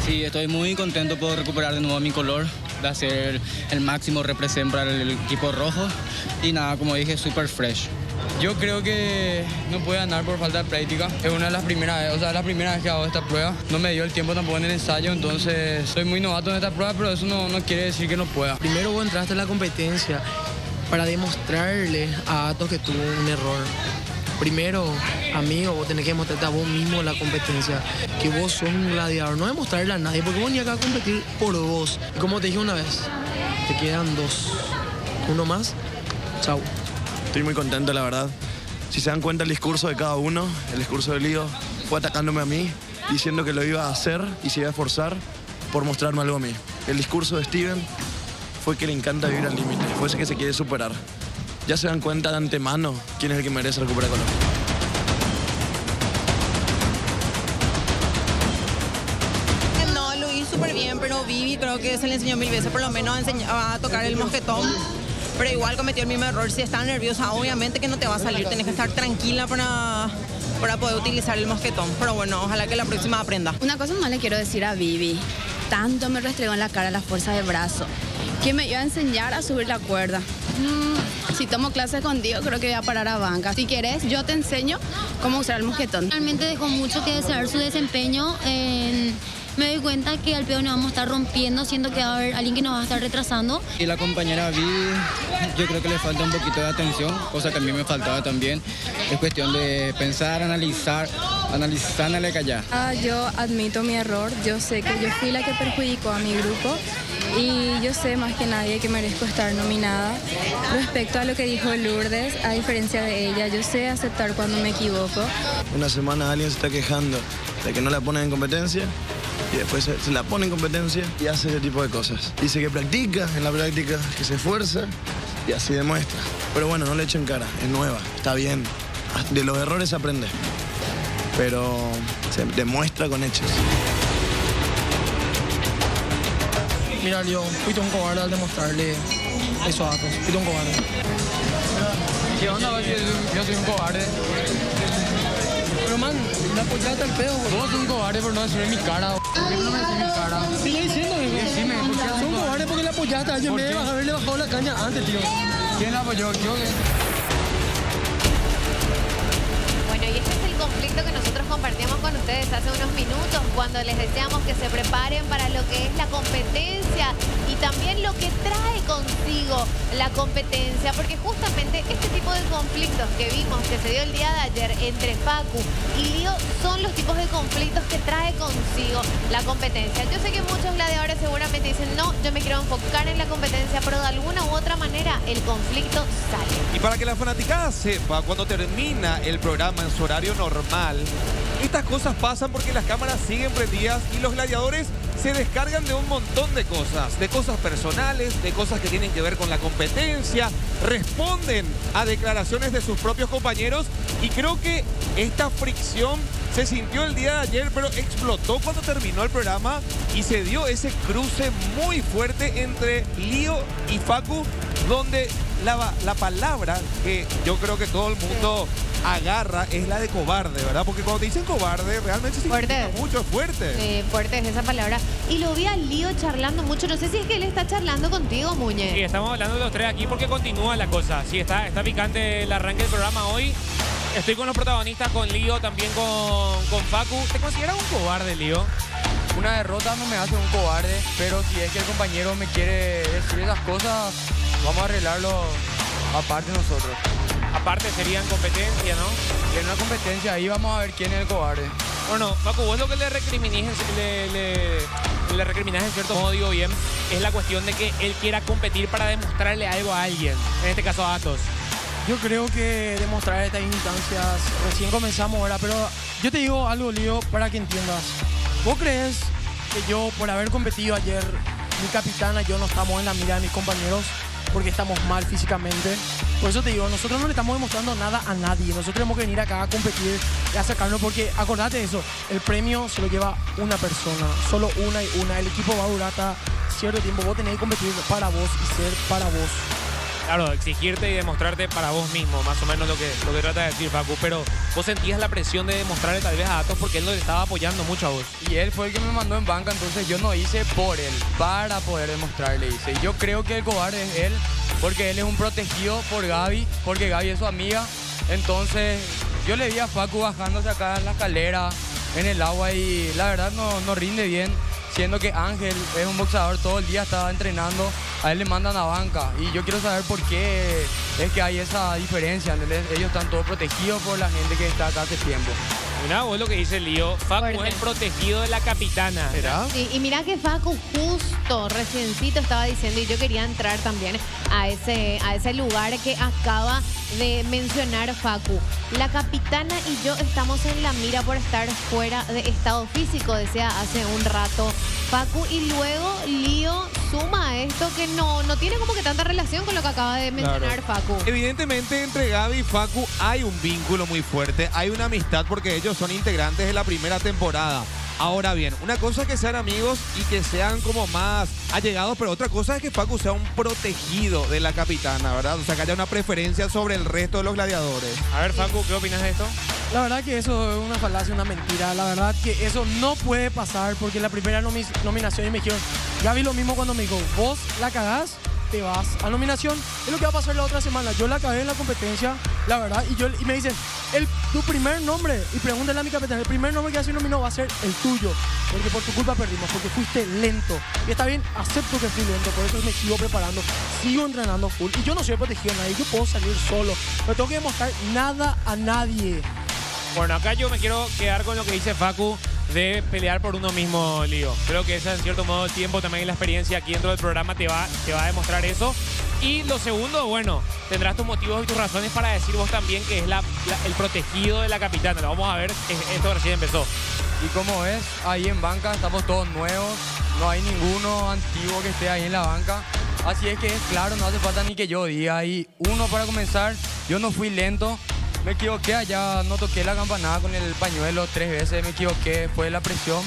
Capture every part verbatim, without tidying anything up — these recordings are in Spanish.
Sí, estoy muy contento por recuperar de nuevo mi color, de hacer el máximo represent para el equipo rojo y nada, como dije, súper fresh. Yo creo que no pude ganar por falta de práctica. Es una de las primeras veces, o sea, es la primera vez que hago esta prueba. No me dio el tiempo tampoco en el ensayo, entonces soy muy novato en esta prueba, pero eso no, no quiere decir que no pueda. Primero vos entraste en la competencia para demostrarle a Atos que tuvo un error. Primero, amigo, vos tenés que demostrarte a vos mismo la competencia, que vos sos un gladiador, no demostrarle a nadie, porque vos ni acá a competir por vos. Y como te dije una vez, te quedan dos. Uno más, chau. Estoy muy contento, la verdad. Si se dan cuenta el discurso de cada uno, el discurso de Lío, fue atacándome a mí, diciendo que lo iba a hacer y se iba a esforzar por mostrarme algo a mí. El discurso de Steven fue que le encanta vivir al límite, fue ese que se quiere superar. Ya se dan cuenta de antemano quién es el que merece recuperar color. No, lo hizo súper bien, pero Vivi creo que se le enseñó mil veces, por lo menos a, a tocar el mosquetón. Pero igual cometió el mismo error. Si estás nerviosa, obviamente que no te va a salir. Tenés que estar tranquila para, para poder utilizar el mosquetón. Pero bueno, ojalá que la próxima aprenda. Una cosa más le quiero decir a Vivi. Tanto me restregó en la cara la fuerza de brazo que me iba a enseñar a subir la cuerda. Mm, si tomo clases contigo, creo que voy a parar a banca. Si quieres, yo te enseño cómo usar el mosquetón. Realmente dejó mucho que desear su desempeño. En... Me doy cuenta que al peor nos vamos a estar rompiendo, siendo que va a haber alguien que nos va a estar retrasando. Y la compañera Vi, yo creo que le falta un poquito de atención, cosa que a mí me faltaba también. Es cuestión de pensar, analizar, analizar, no le callar. Ah, yo admito mi error, yo sé que yo fui la que perjudicó a mi grupo y yo sé más que nadie que merezco estar nominada. Respecto a lo que dijo Lourdes, a diferencia de ella, yo sé aceptar cuando me equivoco. Una semana alguien se está quejando de que no la ponen en competencia y después se, se la pone en competencia y hace ese tipo de cosas. Dice que practica en la práctica, que se esfuerza y así demuestra. Pero bueno, no le echen cara, es nueva, está bien. De los errores se aprende, pero se demuestra con hechos. Mira, Leo, fuiste un cobarde al demostrarle eso a Atos. Fuiste un cobarde. ¿Qué onda? Yo, yo soy un cobarde. Pero man, la apoyaste al pedo, boludo. Vos sos un cobarde por no decirme en mi cara. ¿Por qué no me decís en mi cara? Sigue diciendo, hijo. Decime, ¿por qué Son cobardes porque le apoyaste a alguien. ¿Por Me qué? debas haberle bajado la caña antes, tío. ¿Quién la apoyó? Yo. Bueno, y este es el conflicto que nosotros compartíamos con ustedes hace unos minutos cuando les decíamos que se preparen para lo que es la competencia y también lo que trae consigo la competencia, porque justamente este tipo de conflictos que vimos que se dio el día de ayer entre Facu y Lío son los tipos de conflictos que trae consigo la competencia. Yo sé que muchos gladiadores seguramente dicen, no, yo me quiero enfocar en la competencia, pero de alguna u otra manera el conflicto sale. Y para que la fanaticada sepa, cuando termina el programa en su horario normal, estas cosas pasan porque las cámaras siguen prendidas y los gladiadores se descargan de un montón de cosas, de cosas personales, de cosas que tienen que ver con la competencia, responden a declaraciones de sus propios compañeros y creo que esta fricción se sintió el día de ayer, pero explotó cuando terminó el programa y se dio ese cruce muy fuerte entre Lío y Facu, donde la, la palabra que yo creo que todo el mundo agarra es la de cobarde, ¿verdad? Porque cuando te dicen cobarde, realmente significa Fuerte. mucho, es fuerte. Eh, fuerte es esa palabra. Y lo vi a Lío charlando mucho. No sé si es que él está charlando contigo, Muñe. Sí, estamos hablando de los tres aquí porque continúa la cosa. Sí, está, está picante el arranque del programa hoy. Estoy con los protagonistas, con Lío, también con, con Facu. ¿Te consideras un cobarde, Lío? Una derrota no me hace un cobarde, pero si es que el compañero me quiere decir esas cosas, vamos a arreglarlo aparte nosotros. Aparte serían competencia, ¿no? Y en una competencia ahí vamos a ver quién es el cobarde. Bueno, Facu, vos lo que le recriminás, le, le, le recriminás en cierto modo, digo bien, es la cuestión de que él quiera competir para demostrarle algo a alguien, en este caso a Atos. Yo creo que demostrar estas instancias, recién comenzamos ahora, pero yo te digo algo, Lío, para que entiendas. ¿Vos crees que yo, por haber competido ayer, mi capitana y yo no estamos en la mira de mis compañeros porque estamos mal físicamente? Por eso te digo, nosotros no le estamos demostrando nada a nadie. Nosotros tenemos que venir acá a competir y a sacarnos porque, acordate de eso, el premio se lo lleva una persona, solo una y una. El equipo va a durar hasta cierto tiempo. Vos tenés que competir para vos y ser para vos. claro, exigirte y demostrarte para vos mismo, más o menos lo que, lo que trata de decir Facu. Pero vos sentías la presión de demostrarle tal vez a Atos porque él no le estaba apoyando mucho a vos. Y él fue el que me mandó en banca, entonces yo no hice por él, para poder demostrarle, hice. Yo creo que el cobarde es él, porque él es un protegido por Gaby, porque Gaby es su amiga. Entonces yo le vi a Facu bajándose acá en la escalera, en el agua, y la verdad no, no rinde bien, siendo que Ángel es un boxeador, todo el día estaba entrenando, a él le mandan a banca. Y yo quiero saber por qué es que hay esa diferencia, ¿entendés? Ellos están todos protegidos por la gente que está acá hace tiempo. Mirá vos lo que dice Lío, Facu es el protegido de la capitana. ¿Será? Sí, y mira que Facu justo, reciencito estaba diciendo, y yo quería entrar también a ese, a ese lugar que acaba de mencionar Facu. La capitana y yo estamos en la mira por estar fuera de estado físico, decía hace un rato Facu, y luego Lío suma a esto que no, no tiene como que tanta relación con lo que acaba de mencionar Claro. Facu. Evidentemente entre Gaby y Facu hay un vínculo muy fuerte, hay una amistad porque ellos son integrantes de la primera temporada. Ahora bien, una cosa es que sean amigos y que sean como más allegados, pero otra cosa es que Facu sea un protegido de la capitana, ¿verdad? O sea, que haya una preferencia sobre el resto de los gladiadores. A ver, Facu, ¿qué opinas de esto? La verdad que eso es una falacia, una mentira. La verdad que eso no puede pasar porque la primera nomi nominación y me dijeron, Gaby lo mismo cuando me dijo, vos la cagás, te vas a nominación. Es lo que va a pasar la otra semana. Yo la cagué en la competencia, la verdad, y, yo, y me dicen, el, tu primer nombre, y pregúntale a mi capitán, el primer nombre que va a ser nominado va a ser el tuyo, porque por tu culpa perdimos, porque fuiste lento. Y está bien, acepto que fui lento, por eso me sigo preparando, sigo entrenando full. Y yo no soy protegido a nadie, yo puedo salir solo, no tengo que demostrar nada a nadie. Bueno, acá yo me quiero quedar con lo que dice Facu de pelear por uno mismo, Lío. Creo que ese, en cierto modo, el tiempo, también la experiencia aquí dentro del programa te va, te va a demostrar eso. Y lo segundo, bueno, tendrás tus motivos y tus razones para decir vos también que es la, la- el protegido de la capitana. Lo vamos a ver, es- esto recién empezó. Y como ves, ahí en banca estamos todos nuevos, no hay ninguno antiguo que esté ahí en la banca. Así es que es claro, no hace falta ni que yo diga. Y uno, para comenzar, yo no fui lento, me equivoqué allá, no toqué la campanada con el pañuelo tres veces, me equivoqué, fue la presión.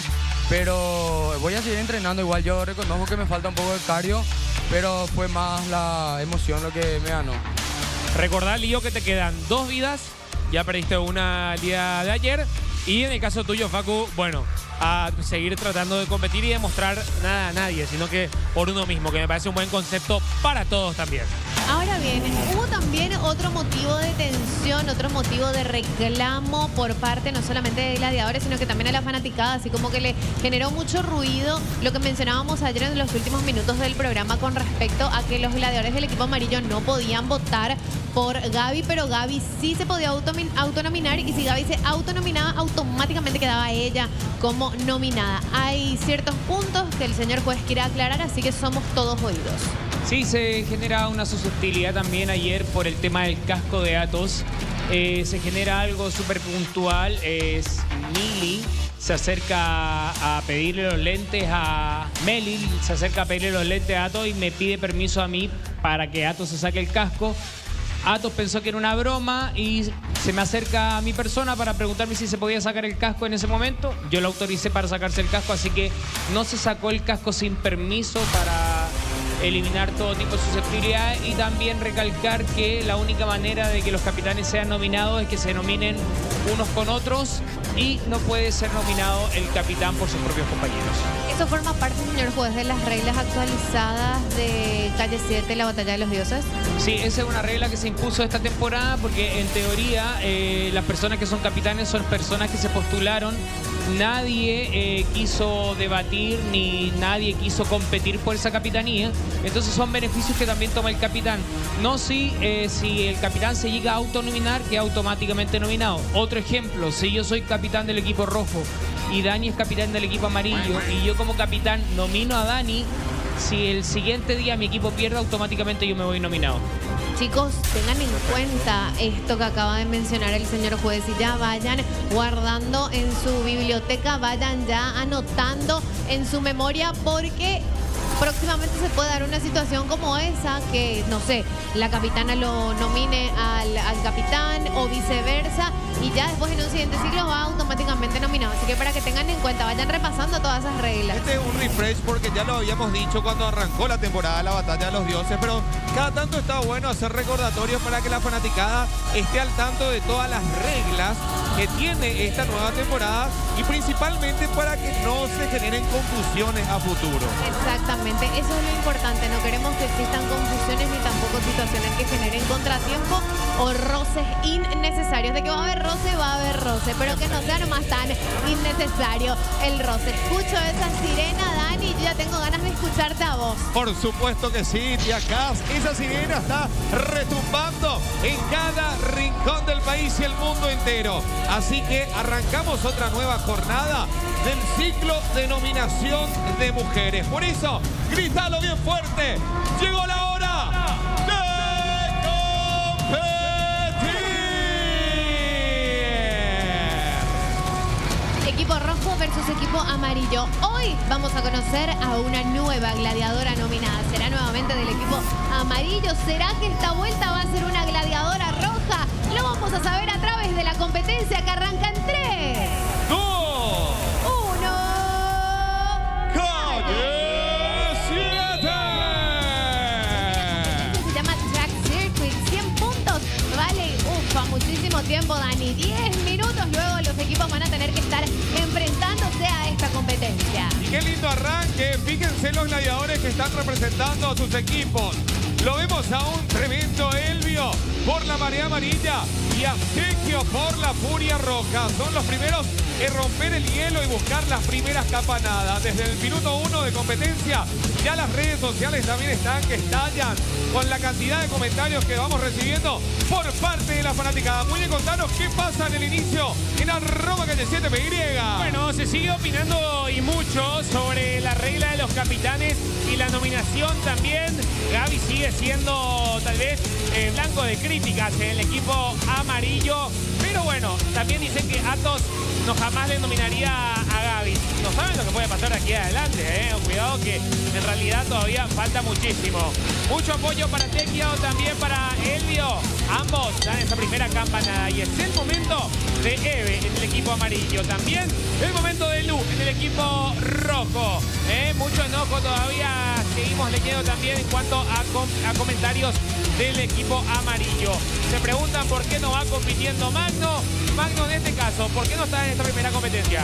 Pero voy a seguir entrenando, igual yo reconozco que me falta un poco de cardio, pero fue más la emoción lo que me ganó. Recordá, Lío, que te quedan dos vidas, ya perdiste una el día de ayer. Y en el caso tuyo, Facu, bueno, a seguir tratando de competir y demostrar nada a nadie, sino que por uno mismo, que me parece un buen concepto para todos también. Ahora bien, hubo también otro motivo de tensión, otro motivo de reclamo por parte no solamente de gladiadores, sino que también a la fanaticada, así como que le generó mucho ruido lo que mencionábamos ayer en los últimos minutos del programa con respecto a que los gladiadores del equipo amarillo no podían votar por Gaby, pero Gaby sí se podía automin- autonominar, y si Gaby se autonominaba, automáticamente quedaba ella como nominada. Hay ciertos puntos que el señor juez quiere aclarar, así que somos todos oídos. Sí, se genera una susceptibilidad también ayer por el tema del casco de Atos. Eh, se genera algo súper puntual. Es Mili se acerca a pedirle los lentes a Melil, se acerca a pedirle los lentes a Atos y me pide permiso a mí para que Atos se saque el casco. Atos pensó que era una broma y se me acerca a mi persona para preguntarme si se podía sacar el casco en ese momento. Yo lo autoricé para sacarse el casco, así que no se sacó el casco sin permiso para eliminar todo tipo de susceptibilidad, y también recalcar que la única manera de que los capitanes sean nominados es que se nominen unos con otros y no puede ser nominado el capitán por sus propios compañeros. ¿Eso forma parte, señor juez, de las reglas actualizadas de Calle siete, la Batalla de los Dioses? Sí, esa es una regla que se impuso esta temporada porque en teoría eh, las personas que son capitanes son personas que se postularon. Nadie eh, quiso debatir ni nadie quiso competir por esa capitanía. Entonces son beneficios que también toma el capitán. No si, eh, si el capitán se llega a autonominar, queda automáticamente nominado. Otro ejemplo, si yo soy capitán del equipo rojo y Dani es capitán del equipo amarillo y yo como capitán nomino a Dani, si el siguiente día mi equipo pierde, automáticamente yo me voy nominado. Chicos, tengan en cuenta esto que acaba de mencionar el señor juez y ya vayan guardando en su biblioteca, vayan ya anotando en su memoria, porque próximamente se puede dar una situación como esa, que, no sé, la capitana lo nomine al, al capitán o viceversa, y ya después en un siguiente ciclo va automáticamente nominado. Así que para que tengan en cuenta, vayan repasando todas esas reglas. Este es un refresh porque ya lo habíamos dicho cuando arrancó la temporada de la Batalla de los Dioses, pero cada tanto está bueno hacer recordatorios para que la fanaticada esté al tanto de todas las reglas que tiene esta nueva temporada y principalmente para que no se generen confusiones a futuro. Exactamente, eso es lo importante. No queremos que existan confusiones ni tampoco situaciones que generen contratiempo o roces innecesarios. De que va a haber roce, va a haber roce, pero que no sea nomás tan innecesario el roce. Escucho esa sirena, Dani, y ya tengo ganas de escucharte a vos. Por supuesto que sí, tía Cas. Esa sirena está retumbando en cada rincón del país y el mundo entero. Así que arrancamos otra nueva jornada del ciclo de nominación de mujeres. Por eso, grítalo bien fuerte. Llegó la hora de competir. Equipo rojo versus equipo amarillo. Hoy vamos a conocer a una nueva gladiadora nominada. Será nuevamente del equipo amarillo. ¿Será que esta vuelta va a ser una gladiadora roja? Lo vamos a saber a través de la competencia que arranca en tres, dos, uno. ¡Calle siete! Se llama Track Circuit. cien puntos. Vale, ufa, muchísimo tiempo, Dani. diez minutos luego los equipos van a tener que estar enfrentándose a esta competencia. Y qué lindo arranque. Fíjense los gladiadores que están representando a sus equipos. Lo vemos a un tremendo Elvio por la marea amarilla y a Sergio por la furia roja. Son los primeros en romper el hielo y buscar las primeras campanadas. Desde el minuto uno de competencia, ya las redes sociales también están que estallan con la cantidad de comentarios que vamos recibiendo por parte de la fanaticada. Muy bien, contanos qué pasa en el inicio en arroba calle siete P Y. Bueno, se sigue opinando y mucho sobre la regla de los capitanes y la nominación también. Gaby sigue siendo tal vez eh, blanco de críticas en el equipo amarillo, pero bueno, también dicen que Atos no jamás le nominaría a Gaby. No saben lo que puede pasar aquí adelante, ¿eh? Cuidado que en realidad todavía falta muchísimo. Mucho apoyo para Tequio, también para Elvio. Ambos dan esa primera campanada y es el momento de Eve en el equipo amarillo. También el momento de Lu en el equipo rojo. ¿eh? Mucho enojo todavía seguimos leyendo también en cuanto a, com a comentarios del equipo amarillo. Se preguntan por qué no va compitiendo Magno. Magno, en este caso, ¿por qué no está en esta primera competencia?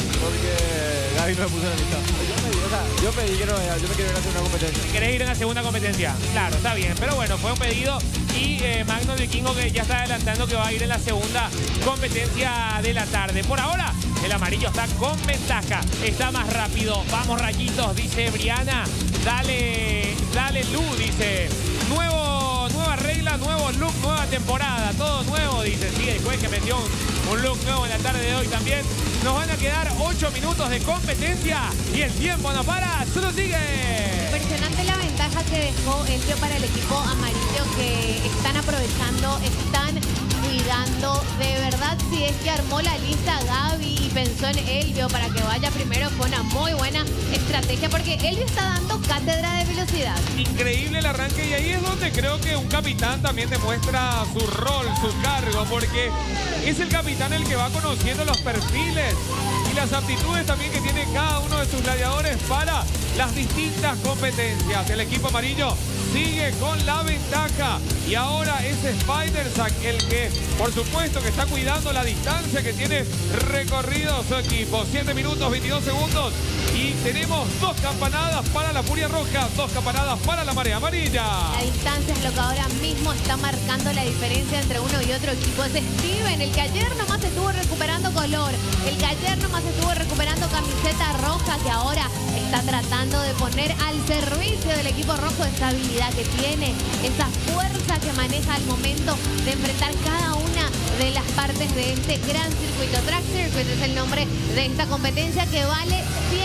Porque Gaby no me puso en la lista. Yo pedí, o sea, yo pedí que no vaya, yo me quiero ir a hacer una competencia. ¿Querés ir en la segunda competencia? Claro, está bien. Pero bueno, fue un pedido y eh, Magno Vikingo que ya está adelantando que va a ir en la segunda competencia de la tarde. Por ahora, el amarillo está con ventaja. Está más rápido. Vamos, rayitos, dice Briana. Dale, dale, Lu, dice. Nuevo, nueva regla, nuevo look, nueva temporada. Todo nuevo, dice. Sí, el juez que metió un, un look nuevo en la tarde de hoy también. Nos van a quedar ocho minutos de competencia y el tiempo no para, solo sigue. Impresionante la ventaja que dejó Elvio para el equipo amarillo, que están aprovechando, están cuidando. De verdad, si es que armó la lista Gaby y pensó en Elvio para que vaya primero, fue una muy buena estrategia porque Elvio está dando cátedra de velocidad. Increíble el arranque y ahí es donde creo que un capitán también demuestra su rol, su cargo, porque es el capitán el que va conociendo los perfiles y las aptitudes también que tiene cada uno de sus gladiadores para las distintas competencias. El equipo amarillo sigue con la ventaja y ahora es Spidersack el que, por supuesto, que está cuidando la distancia que tiene recorrido su equipo. siete minutos, veintidós segundos y tenemos dos campanadas para la furia roja, dos campanadas para la marea amarilla. La distancia es lo que ahora mismo está marcando la diferencia entre uno y otro equipo. Es Steven, el que ayer nomás estuvo recuperando color, el que ayer nomás estuvo recuperando camiseta roja, que ahora está tratando de poner al servicio del equipo rojo esa habilidad que tiene, esa fuerza que maneja al momento de enfrentar cada una de las partes de este gran circuito. Track Circuit es el nombre de esta competencia que vale cien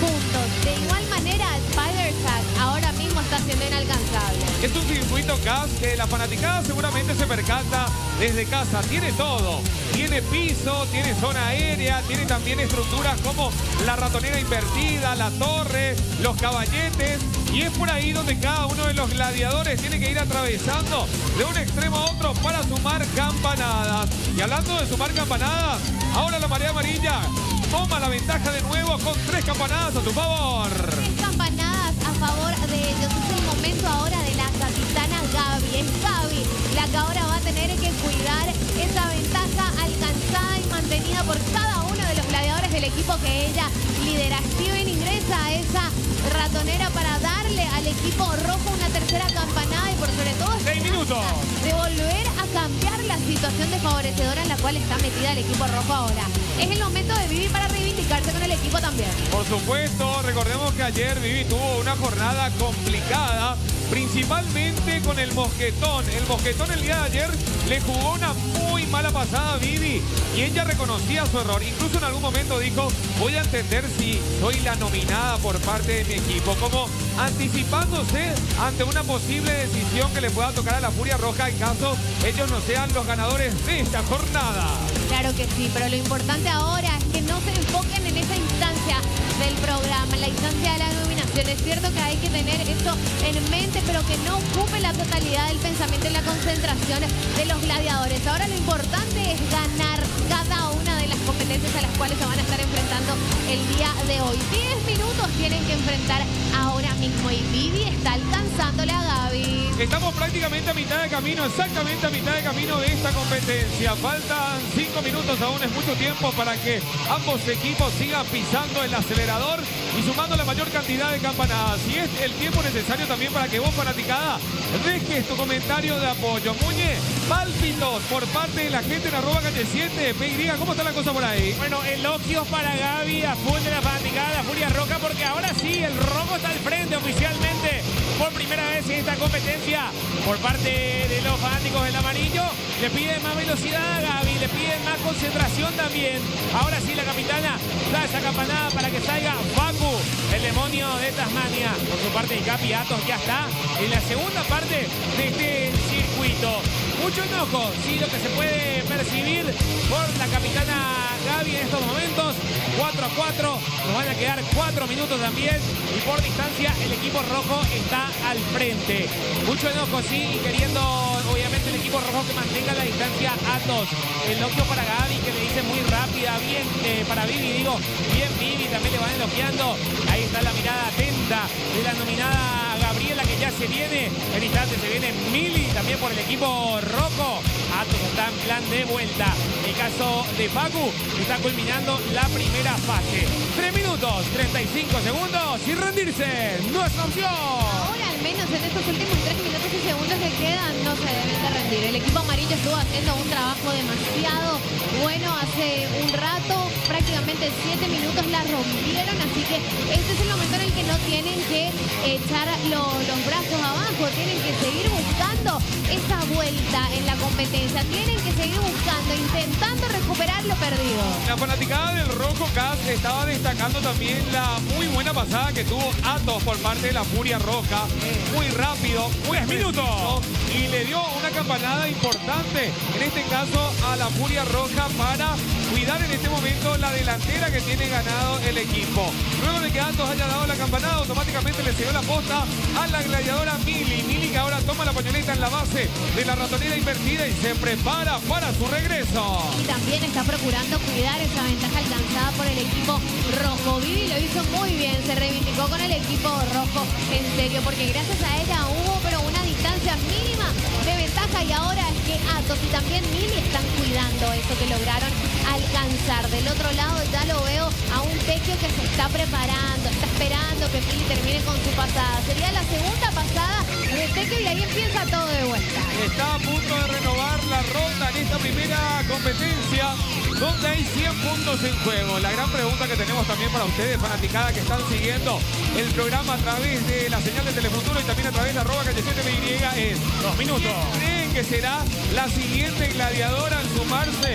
puntos. De igual manera, Spider-Tag ahora mismo está siendo inalcanzable. Es un circuito C A S que la fanaticada seguramente se percata desde casa. Tiene todo. Tiene piso, tiene zona aérea, tiene también estructuras como la ratonera invertida, la torre, los caballetes. Y es por ahí donde cada uno de los gladiadores tiene que ir atravesando de un extremo a otro para sumar campanadas. Y hablando de sumar campanadas, ahora la marea amarilla toma la ventaja de nuevo con tres campanadas a su favor. Tres campanadas a favor de ellos. Es el momento ahora de la capitana Gaby. Es Gaby la que ahora va a tener que cuidar esa ventaja alcanzada y mantenida por cada uno de los gladiadores del equipo que ella lidera. Steven ingresa a esa ratonera para darle al equipo rojo una tercera campanada y por sobre todo seis minutos de volver a cambiar la situación desfavorecedora en la cual está metida el equipo rojo ahora. Es el momento de Vivi para reivindicarse con el equipo también. Por supuesto, recordemos que ayer Vivi tuvo una jornada complicada, principalmente con el mosquetón. El mosquetón el día de ayer le jugó una muy mala pasada a Vivi y ella reconocía su error. Incluso en algún momento dijo, voy a entender si soy la nominada por parte de mi equipo, como anticipándose ante una posible decisión que le pueda tocar a la Furia Roja en caso ellos no sean los ganadores de esta jornada. Claro que sí, pero lo importante ahora es que no se enfoquen en esa instancia del programa, en la instancia de la nominación. Es cierto que hay que tener esto en mente, pero que no ocupe la totalidad del pensamiento y la concentración de los gladiadores. Ahora lo importante es ganar cada una de las competencias a las cuales se van a estar enfrentando el día de hoy. diez minutos tienen que enfrentar ahora mismo y Vivi está alcanzándole a Gaby. Estamos prácticamente a mitad de camino, exactamente a mitad de camino de esta competencia. Faltan cinco minutos, aún es mucho tiempo para que ambos equipos sigan pisando el acelerador y sumando la mayor cantidad de campanadas. Y es el tiempo necesario también para que vos, fanaticada, dejes tu comentario de apoyo. Muñe, pálpitos por parte de la gente en arroba calle siete. P Y, ¿cómo está la cosa por ahí? Bueno, elogios para Gaby, a full de la fanaticada, la Furia Roja, porque ahora sí, el rojo está al frente oficialmente por primera vez en esta competencia. Por parte de los fanáticos del amarillo, le piden más velocidad a Gaby, le piden más concentración también. Ahora sí, la capitana da esa campanada para que salga Facu, el demonio de Tasmania. Por su parte, el Capi Atos ya está en la segunda parte de este circuito. Mucho enojo, sí, lo que se puede percibir por la capitana Gaby en estos momentos. cuatro a cuatro, nos van a quedar cuatro minutos también. Y por distancia, el equipo rojo está al frente. Mucho enojo, sí, y queriendo, obviamente, el equipo rojo que mantenga la distancia Atos. Elogio para Gaby, que le dice muy rápida, bien eh, para Vivi, digo, bien Vivi, también le van elogiando. Ahí está la mirada atenta de la nominada Gabriela, que ya se viene. En instante se viene Mili, también por el equipo rojo. Atos está en plan de vuelta. El caso de Facu está culminando la primera fase. tres minutos, treinta y cinco segundos y rendirse no es opción. Ahora al menos en estos últimos tres minutos y segundos que quedan no se deben de rendir. El equipo amarillo estuvo haciendo un trabajo demasiado bueno hace un rato. Prácticamente siete minutos la rompieron, así que este es el momento en el que no tienen que echar lo, los brazos abajo. Tienen que seguir buscando esa vuelta en la competencia. Tienen que seguir buscando, intentando recuperar lo perdido. La fanaticada del Rojo C A S estaba destacando también la muy buena pasada que tuvo Atos por parte de la Furia Roja. Muy rápido, muy minutos. Y le dio una campanada importante, en este caso a la Furia Roja, para cuidar en este momento la delantera que tiene ganado el equipo. Luego de que Atos haya dado la campanada, automáticamente le siguió la posta a la gladiadora Mili. Mili, que ahora toma la pañoleta en la base de la ratonera invertida y se prepara para su regreso. Y también está procurando cuidar esa ventaja alcanzada por el equipo rojo. Vivi lo hizo muy bien, se reivindicó con el equipo rojo, en serio, porque gracias a ella hubo pero una distancia mínima de ventaja y ahora es que Atos y también Mili están cuidando eso que lograron alcanzar. Del otro lado ya lo veo a un Tequio que se está preparando, está esperando que Mili termine con su pasada. Sería la segunda pasada de Tequio y ahí empieza todo de vuelta. Está a punto de renovar la ronda en esta primera competencia, donde hay cien puntos en juego. La gran pregunta que tenemos también para ustedes, fanaticada, que están siguiendo el programa a través de la señal de Telefuturo y también a través de arroba calle siete P Y, es dos minutos. ¿Quién creen que será la siguiente gladiadora al sumarse a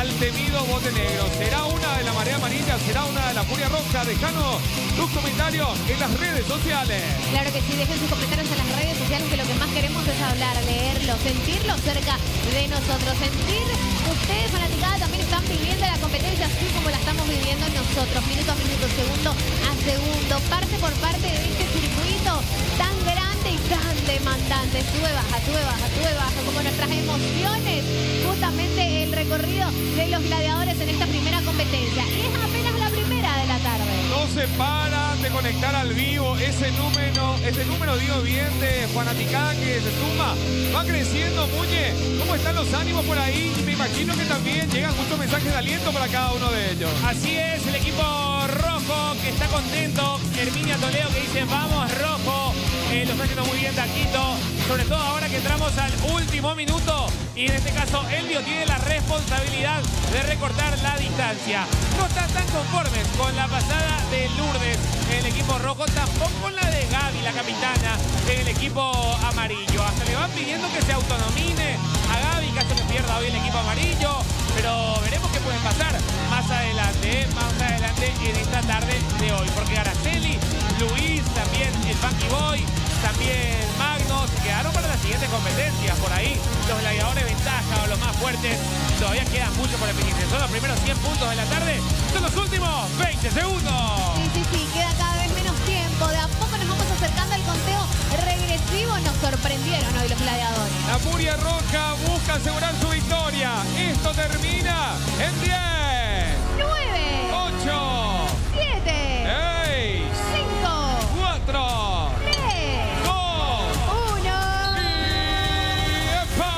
al temido bote negro. ¿Será una de la marea amarilla? ¿Será una de la furia roja? Dejanos tus comentarios en las redes sociales. Claro que sí, dejen sus comentarios en las redes sociales, que lo que más queremos es hablar, leerlo, sentirlo cerca de nosotros. Sentir, ustedes, fanaticada, también están viviendo la competencia así como la estamos viviendo nosotros, minuto a minuto, segundo a segundo, parte por parte de este circuito tan grande y tan demandante. Sube, baja, sube, baja, sube, baja, como nuestras emociones, justamente el recorrido de los gladiadores en esta primera competencia. Y es apenas la primera de la tarde. No se para de conectar al vivo ese número, ese número, digo bien, de fanaticada que se suma. Va creciendo, Muñe. ¿Cómo están los ánimos por ahí? Y me imagino que también llegan muchos mensajes de aliento para cada uno de ellos. Así es, el equipo rojo que está contento. Herminia Toledo que dice, vamos rojo. Eh, lo está haciendo muy bien Taquito. Sobre todo ahora que entramos al último minuto. Y en este caso, Elvio tiene la responsabilidad de recortar la distancia. No están tan conformes con la pasada de Lourdes en el equipo rojo, tampoco con la de Gaby, la capitana, en el equipo amarillo. Hasta le van pidiendo que se autonomine a Gaby, que hace que pierda hoy el equipo amarillo. Pero veremos qué puede pasar más adelante, más adelante en esta tarde de hoy. Porque Araceli, Luis, también el Funky Boy, también Magnus, quedaron para las siguientes competencias. Por ahí los gladiadores ventaja o los más fuertes. Todavía quedan mucho por definirse. Son los primeros cien puntos de la tarde. Son los últimos veinte segundos. Sí, sí, sí, queda cada vez menos tiempo. De a poco nos vamos acercando al conteo regresivo. Nos sorprendieron hoy los gladiadores. La Furia Roja busca asegurar su victoria. Esto termina en diez, nueve, ocho, siete, seis, cinco, cuatro, tres, dos, uno. y ¡epa!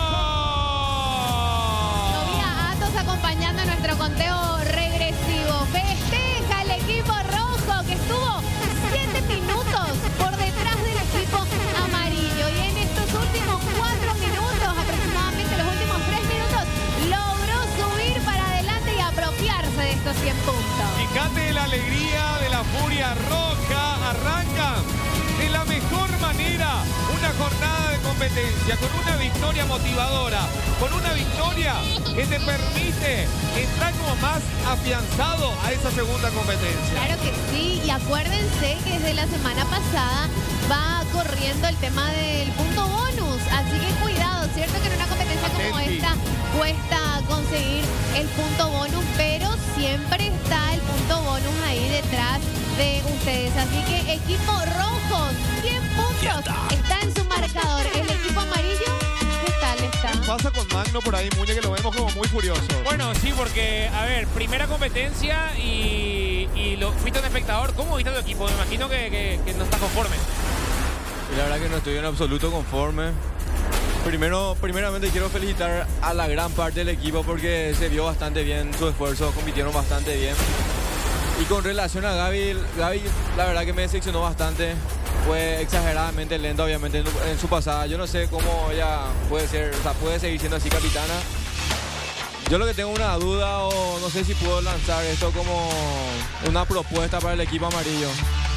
Todavía Atos acompañando nuestro conteo regresivo. Festeja el equipo rojo que estuvo siete minutos por detrás del equipo amarillo. Y en estos últimos cuatro minutos, aproximadamente los últimos tres minutos, logró subir para adelante y apropiarse de estos cien puntos. Fíjate la alegría de la Furia Roja. Arrancan de la mejor manera una jornada de competencia, con una victoria motivadora, con una victoria que te permite entrar como más afianzado a esa segunda competencia. Claro que sí, y acuérdense que desde la semana pasada va corriendo el tema del punto bonus, así que cuidado, cierto que en una competencia como Atenti. esta cuesta conseguir el punto bonus, pero siempre está el punto bonus ahí detrás de ustedes, así que equipo rojo, cien puntos, está en su marcador. El equipo amarillo, ¿qué tal está? ¿Qué pasa con Magno por ahí, Muñe, que lo vemos como muy furioso? Bueno, sí, porque, a ver, primera competencia y, y lo, fuiste un espectador. ¿Cómo viste tu equipo? Me imagino que, que, que no estás conforme. Y la verdad que no estoy en absoluto conforme. Primero, primeramente quiero felicitar a la gran parte del equipo porque se vio bastante bien su esfuerzo, compitieron bastante bien. Y con relación a Gaby, Gaby la verdad que me decepcionó bastante. Fue exageradamente lenta, obviamente, en, en su pasada. Yo no sé cómo ella puede ser, o sea, puede seguir siendo así capitana. Yo lo que tengo una duda, o no sé si puedo lanzar esto como una propuesta para el equipo amarillo.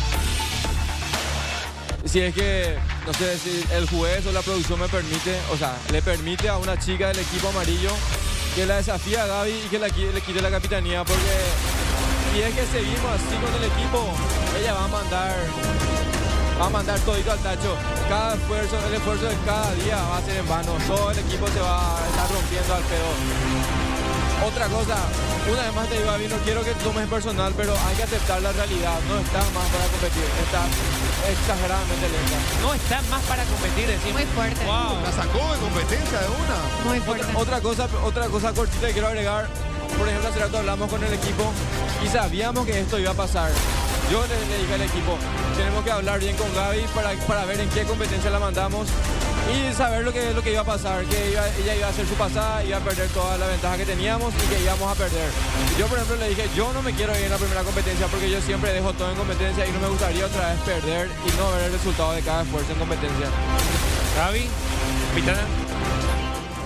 Si es que, no sé, si el juez o la producción me permite, o sea, le permite a una chica del equipo amarillo que la desafíe a Gaby y que la, le quite la capitanía, porque si es que seguimos así con el equipo, ella va a mandar, va a mandar todito al tacho. Cada esfuerzo, el esfuerzo de cada día va a ser en vano. Todo el equipo se va a estar rompiendo al pedo. Otra cosa, una vez más te digo, Gaby, no quiero que tomes personal, pero hay que aceptar la realidad. No está más para competir, está exageradamente lenta. No está más para competir, decimos. Muy fuerte. Wow. La sacó de competencia de una. Muy fuerte. Otra, otra cosa, otra cosa cortita que quiero agregar. Por ejemplo, hace rato hablamos con el equipo y sabíamos que esto iba a pasar. Yo le, le dije al equipo, tenemos que hablar bien con Gaby para, para ver en qué competencia la mandamos y saber lo que, lo que iba a pasar, que iba, ella iba a hacer su pasada, iba a perder toda la ventaja que teníamos y que íbamos a perder. Yo, por ejemplo, le dije, yo no me quiero ir en la primera competencia porque yo siempre dejo todo en competencia y no me gustaría otra vez perder y no ver el resultado de cada esfuerzo en competencia. Gaby, capitana.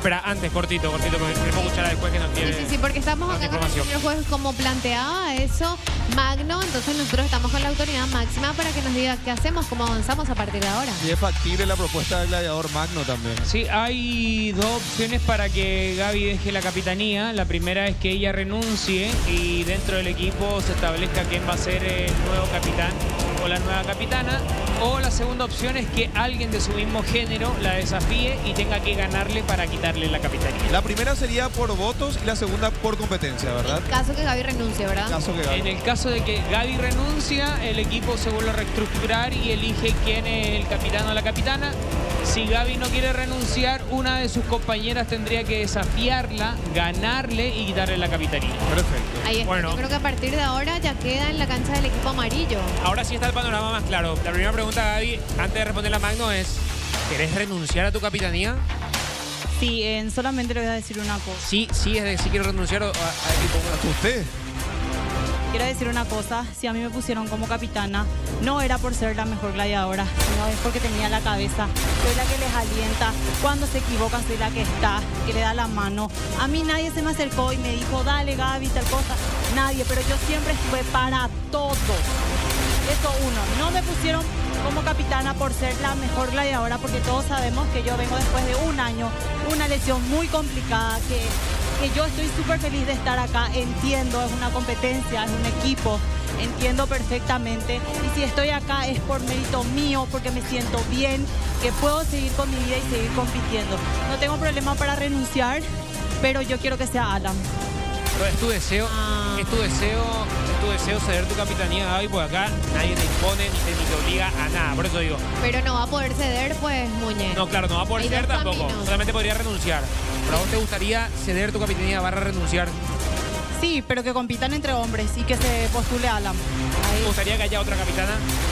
Espera, antes, cortito, cortito, porque queremos escuchar después que no tiene. Sí, sí, sí, porque estamos más acá con el información. señor juez como planteaba eso Magno, entonces nosotros estamos con la autoridad máxima para que nos diga qué hacemos, cómo avanzamos a partir de ahora. Y es factible la propuesta del gladiador Magno también. Sí, hay dos opciones para que Gaby deje la capitanía. La primera es que ella renuncie y dentro del equipo se establezca quién va a ser el nuevo capitán o la nueva capitana. O la segunda opción es que alguien de su mismo género la desafíe y tenga que ganarle para quitarle la capitanía. La primera sería por votos y la segunda por competencia, ¿verdad? En caso que Gaby renuncie, ¿verdad? Caso que Gaby. En el caso de que Gaby renuncia, el equipo se vuelve a reestructurar y elige quién es el capitán o la capitana. Si Gaby no quiere renunciar, una de sus compañeras tendría que desafiarla, ganarle y quitarle la capitanía. Perfecto. Ahí está. Bueno. Yo creo que a partir de ahora ya queda en la cancha del equipo amarillo. Ahora sí está el panorama más claro. La primera pregunta, Gaby, antes de responder a Magno es, ¿querés renunciar a tu capitanía? Sí, eh, solamente le voy a decir una cosa. Sí, sí, es decir, quiero renunciar a, a, a ¿Usted? Quiero decir una cosa, si a mí me pusieron como capitana, no era por ser la mejor gladiadora, sino es porque tenía la cabeza. Soy la que les alienta, cuando se equivocan soy la que está, que le da la mano. A mí nadie se me acercó y me dijo, dale Gaby, tal cosa. Nadie, pero yo siempre estuve para todo. Eso uno, no me pusieron como capitana por ser la mejor gladiadora, porque todos sabemos que yo vengo después de un año, una lesión muy complicada, que... que yo estoy súper feliz de estar acá, entiendo, es una competencia, es un equipo, entiendo perfectamente. Y si estoy acá es por mérito mío, porque me siento bien, que puedo seguir con mi vida y seguir compitiendo. No tengo problema para renunciar, pero yo quiero que sea Alan. Pero es tu deseo, Ah. es tu deseo, es tu deseo ceder tu capitanía, Gaby, porque acá nadie te impone ni te, ni te obliga a nada, por eso digo. Pero no va a poder ceder, pues, Muñe. No, claro, no va a poder Hay ceder dos tampoco, caminos. solamente podría renunciar. ¿Pero a vos te gustaría ceder tu capitanía barra renunciar? Sí, pero que compitan entre hombres y que se postule Alan. ¿Te gustaría que haya otra capitana?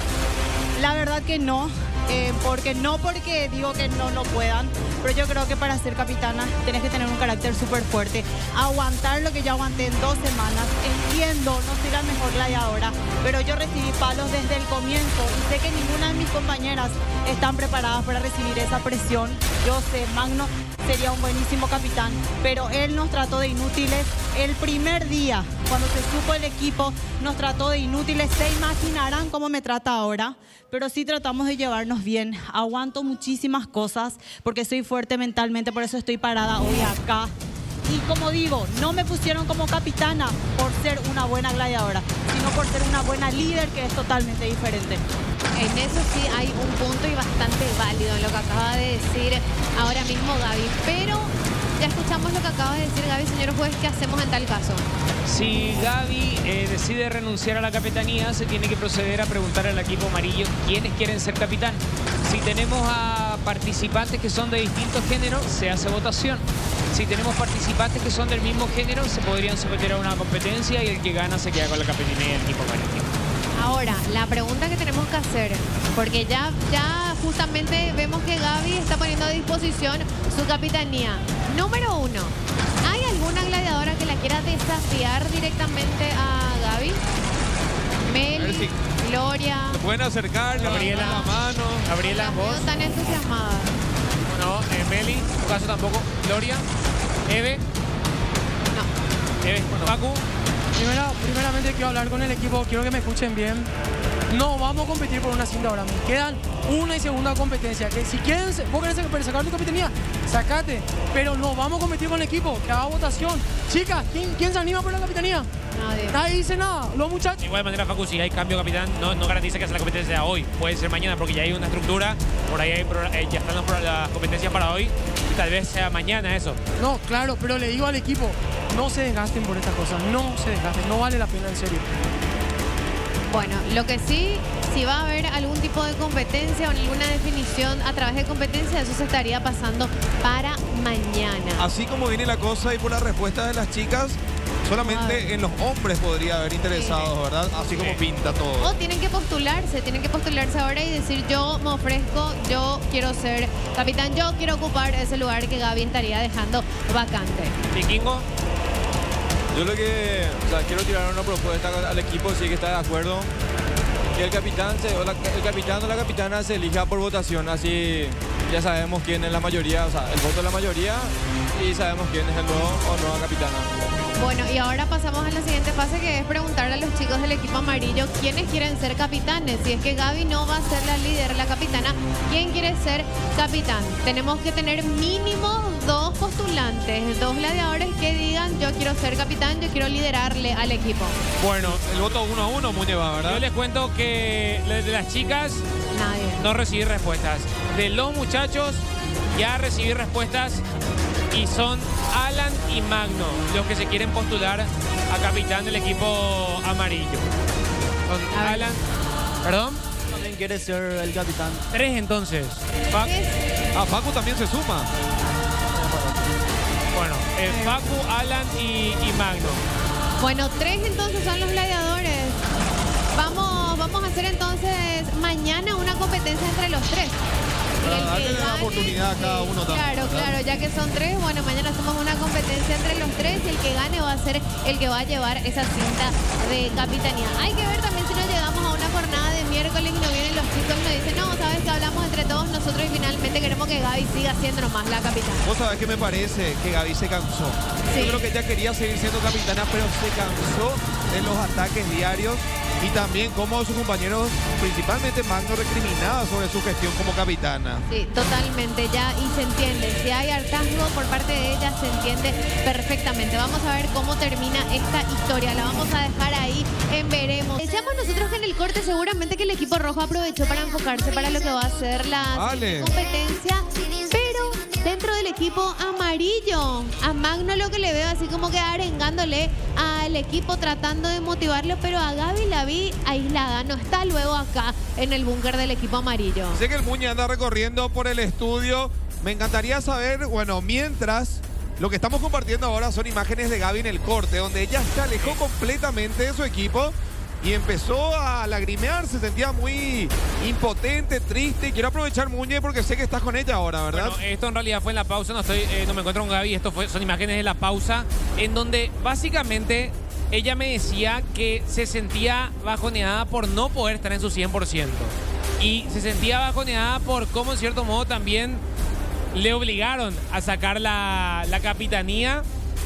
La verdad que no, eh, porque no porque digo que no lo puedan, pero yo creo que para ser capitana tenés que tener un carácter súper fuerte, aguantar lo que yo aguanté en dos semanas. Entiendo, no soy la mejor gladiadora, pero yo recibí palos desde el comienzo y sé que ninguna de mis compañeras están preparadas para recibir esa presión. Yo sé, Magno sería un buenísimo capitán, pero él nos trató de inútiles el primer día. Cuando se supo el equipo, nos trató de inútiles. Se imaginarán cómo me trata ahora, pero sí tratamos de llevarnos bien. Aguanto muchísimas cosas porque soy fuerte mentalmente, por eso estoy parada hoy acá. Y como digo, no me pusieron como capitana por ser una buena gladiadora, sino por ser una buena líder, que es totalmente diferente. En eso sí hay un punto y bastante válido en lo que acaba de decir ahora mismo Gaby. Pero ya escuchamos lo que acaba de decir Gaby, señor juez, ¿qué hacemos en tal caso? Si Gaby eh, decide renunciar a la capitanía, se tiene que proceder a preguntar al equipo amarillo quiénes quieren ser capitán. Si tenemos a participantes que son de distintos géneros, se hace votación. Si tenemos participantes que son del mismo género, se podrían someter a una competencia y el que gana se queda con la capitanía del equipo amarillo. Ahora, la pregunta que tenemos que hacer, porque ya, ya justamente vemos que Gaby está poniendo a disposición su capitanía. Número uno, ¿hay alguna gladiadora que la quiera desafiar directamente a Gaby? Meli, sí. Gloria. Se pueden acercar, Gabriela. levantar la mano. Gabriela, Las vos. veo tan entusiasmadas. No, eh, Meli, en tu caso tampoco. Gloria, Eve, No. Eve, Facu. Primera, primeramente quiero hablar con el equipo, quiero que me escuchen bien. No vamos a competir por una cinta ahora. Me quedan una y segunda competencia. Que si quieren, vos querés sacar tu capitanía, sacate. Pero no vamos a competir con el equipo, que haga votación. Chicas, ¿quién, quién se anima por la capitanía? Nadie. Nadie dice nada, los muchachos. De igual manera, Facu, si hay cambio de capitán, no, no garantiza que sea la competencia hoy. Puede ser mañana porque ya hay una estructura, por ahí hay pro- eh, ya están los pro- las competencias para hoy y tal vez sea mañana eso. No, claro, pero le digo al equipo, no se desgasten por estas cosas, no se desgasten, no vale la pena, en serio. Bueno, lo que sí, si va a haber algún tipo de competencia o alguna definición a través de competencia, eso se estaría pasando para mañana. Así como viene la cosa y por la respuesta de las chicas, solamente en los hombres podría haber interesados, ¿verdad? Así como pinta todo. O tienen que postularse, tienen que postularse ahora y decir yo me ofrezco, yo quiero ser capitán, yo quiero ocupar ese lugar que Gaby estaría dejando vacante. Vikingo, Yo lo que, o sea, quiero tirar una propuesta al equipo, si es que está de acuerdo, que el capitán, se, o la, el capitán o la capitana se elija por votación, así ya sabemos quién es la mayoría, o sea, el voto de la mayoría y sabemos quién es el nuevo o nueva capitana. Bueno, y ahora pasamos a la siguiente fase, que es preguntarle a los chicos del equipo amarillo quiénes quieren ser capitanes. Si es que Gaby no va a ser la líder, la capitana, ¿quién quiere ser capitán? Tenemos que tener mínimo dos postulantes, dos gladiadores que digan yo quiero ser capitán, yo quiero liderarle al equipo. Bueno, el voto uno a uno, Muñe va, ¿verdad? Yo les cuento que de las chicas Nadie. no recibí respuestas. De los muchachos ya recibí respuestas y son Alan y Magno los que se quieren postular a capitán del equipo amarillo. Son Alan, ¿perdón? ¿Quién quiere ser el capitán? Tres entonces. Facu. Ah, Facu también se suma. Bueno, eh, Facu, Alan y, y Magno. Bueno, tres entonces son los gladiadores. Vamos, vamos a hacer entonces mañana una competencia entre los tres. Para darle la oportunidad a cada uno también. Claro, ¿verdad? claro, ya que son tres, bueno, mañana hacemos una competencia entre los tres y el que gane va a ser el que va a llevar esa cinta de capitanía. Hay que ver también si nos llegamos a una jornada de miércoles y no vienen los chicos y nos dicen, no, sabes que hablamos entre todos nosotros y finalmente queremos que Gaby siga siendo nomás la capitana. Vos sabés que me parece que Gaby se cansó. Sí. Yo creo que ella quería seguir siendo capitana, pero se cansó de los ataques diarios y también como sus compañeros, principalmente Magno, recriminaba sobre su gestión como capitana. Sí, totalmente, ya, y se entiende. Si hay hartazgo por parte de ella, se entiende perfectamente. Vamos a ver cómo termina esta historia. La vamos a dejar ahí en veremos. Decíamos nosotros que en el corte seguramente que el equipo rojo aprovechó para enfocarse para lo que va a ser la Vale. competencia, pero dentro del equipo amarillo, a Magno lo que le veo así como que arengándole al equipo, tratando de motivarlo, pero a Gaby la vi aislada, no está luego acá en el búnker del equipo amarillo. Sé que el Muñe anda recorriendo por el estudio. Me encantaría saber, bueno, mientras lo que estamos compartiendo ahora son imágenes de Gaby en el corte, donde ella se alejó completamente de su equipo y empezó a lagrimear, se sentía muy impotente, triste. Y quiero aprovechar, Muñe, porque sé que estás con ella ahora, ¿verdad? Bueno, esto en realidad fue en la pausa, no, estoy, eh, no me encuentro con Gaby, esto fue, son imágenes de la pausa, en donde básicamente ella me decía que se sentía bajoneada por no poder estar en su cien por ciento. Y se sentía bajoneada por cómo en cierto modo también le obligaron a sacar la, la capitanía.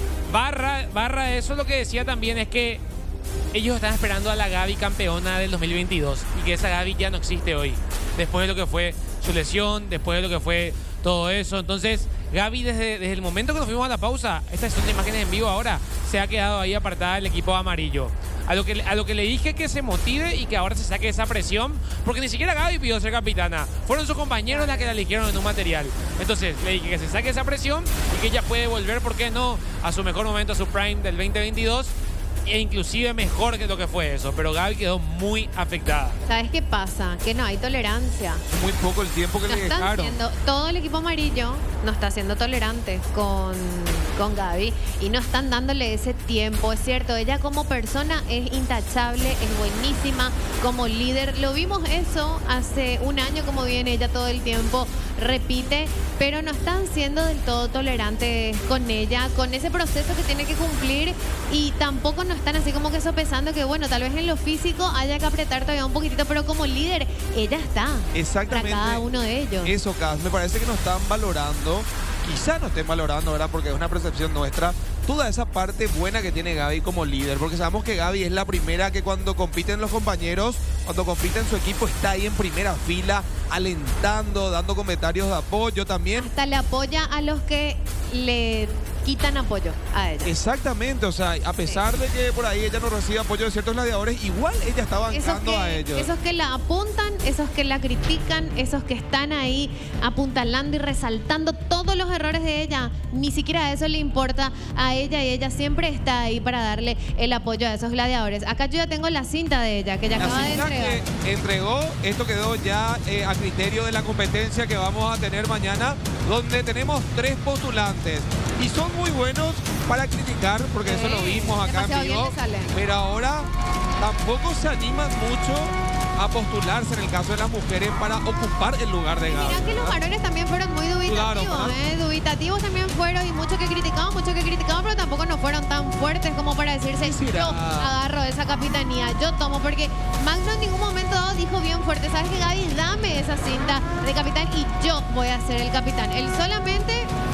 Barra, barra eso lo que decía también es que ellos están esperando a la Gaby campeona del dos mil veintidós y que esa Gaby ya no existe hoy. Después de lo que fue su lesión, después de lo que fue todo eso. Entonces, Gaby desde, desde el momento que nos fuimos a la pausa, estas son imágenes en vivo ahora, se ha quedado ahí apartada del equipo amarillo. A lo, que, a lo que le dije que se motive y que ahora se saque esa presión, porque ni siquiera Gaby pidió ser capitana. Fueron sus compañeros las que la eligieron en un material. Entonces le dije que se saque esa presión y que ella puede volver, ¿por qué no?, a su mejor momento, a su prime del veinte veintidós. E inclusive mejor que lo que fue eso. Pero Gaby quedó muy afectada. ¿Sabes qué pasa? Que no hay tolerancia. Muy poco el tiempo que No le están dejaron. siendo, todo el equipo amarillo no está siendo tolerante con, con Gaby y no están dándole ese tiempo. Es cierto, ella como persona es intachable, es buenísima como líder. Lo vimos eso hace un año, como viene ella todo el tiempo repite, pero no están siendo del todo tolerantes con ella, con ese proceso que tiene que cumplir, y tampoco no están así como que sopesando que, bueno, tal vez en lo físico haya que apretar todavía un poquitito, pero como líder, ella está. Exactamente. Para cada uno de ellos. Eso, Cas, me parece que no están valorando, quizá no estén valorando, ¿verdad? Porque es una percepción nuestra, toda esa parte buena que tiene Gaby como líder, porque sabemos que Gaby es la primera que cuando compiten los compañeros, cuando compiten su equipo, está ahí en primera fila, alentando, dando comentarios de apoyo también. Hasta le apoya a los que le quitan apoyo a ella. Exactamente, o sea, a pesar de que por ahí ella no recibe apoyo de ciertos gladiadores, igual ella está bancando que, a ellos. Esos que la apuntan, esos que la critican, esos que están ahí apuntalando y resaltando todos los errores de ella, ni siquiera eso le importa a ella, y ella siempre está ahí para darle el apoyo a esos gladiadores. Acá yo ya tengo la cinta de ella, que ella La acaba de cinta entregar. que entregó, esto quedó ya eh, a criterio de la competencia que vamos a tener mañana, donde tenemos tres postulantes y son muy buenos para criticar, porque Sí, eso lo vimos acá en demasiado bien vivo, le sale. pero ahora tampoco se animan mucho a postularse en el caso de las mujeres para ocupar el lugar de Gaby. Mirá que los ¿verdad? varones también fueron muy dubitativos, Claro, ¿eh? Dubitativos también fueron, y muchos que criticaban, muchos que criticaban, pero tampoco no fueron tan fuertes como para decirse, yo agarro esa capitanía, yo tomo, porque Magno en ningún momento dado dijo bien fuerte, ¿sabes qué, Gaby? Dame esa cinta de capitán y yo voy a ser el capitán. Él solamente la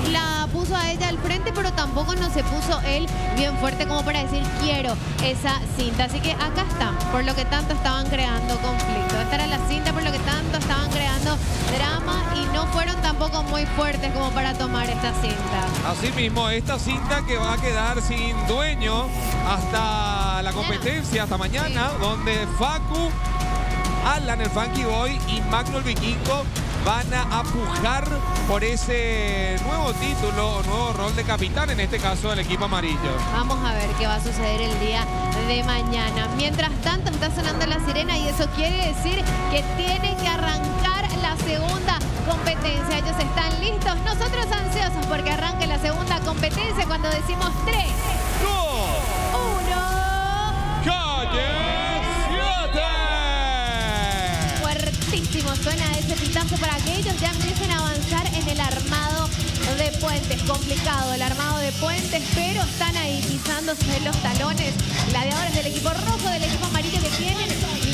puso a ella al frente, pero tampoco no se puso él bien fuerte como para decir quiero esa cinta. Así que acá está, por lo que tanto estaban creando conflicto. Esta era la cinta por lo que tanto estaban creando drama y no fueron tampoco muy fuertes como para tomar esta cinta. Asimismo, esta cinta que va a quedar sin dueño hasta la competencia, hasta mañana, donde Facu, Alan, el Funky Boy, y Magno, el Vikingo, van a pujar por ese nuevo título o nuevo rol de capitán, en este caso del equipo amarillo. Vamos a ver qué va a suceder el día de mañana. Mientras tanto está sonando la sirena y eso quiere decir que tiene que arrancar la segunda competencia. Ellos están listos, nosotros ansiosos porque arranque la segunda competencia cuando decimos tres, dos, uno. ¡Calle! Fuertísimo suena ese pitazo para que ellos ya empiecen a avanzar en el armado de puentes. Complicado el armado de puentes, pero están ahí pisándose los talones. Gladiadores del equipo rojo, del equipo amarillo, que tienen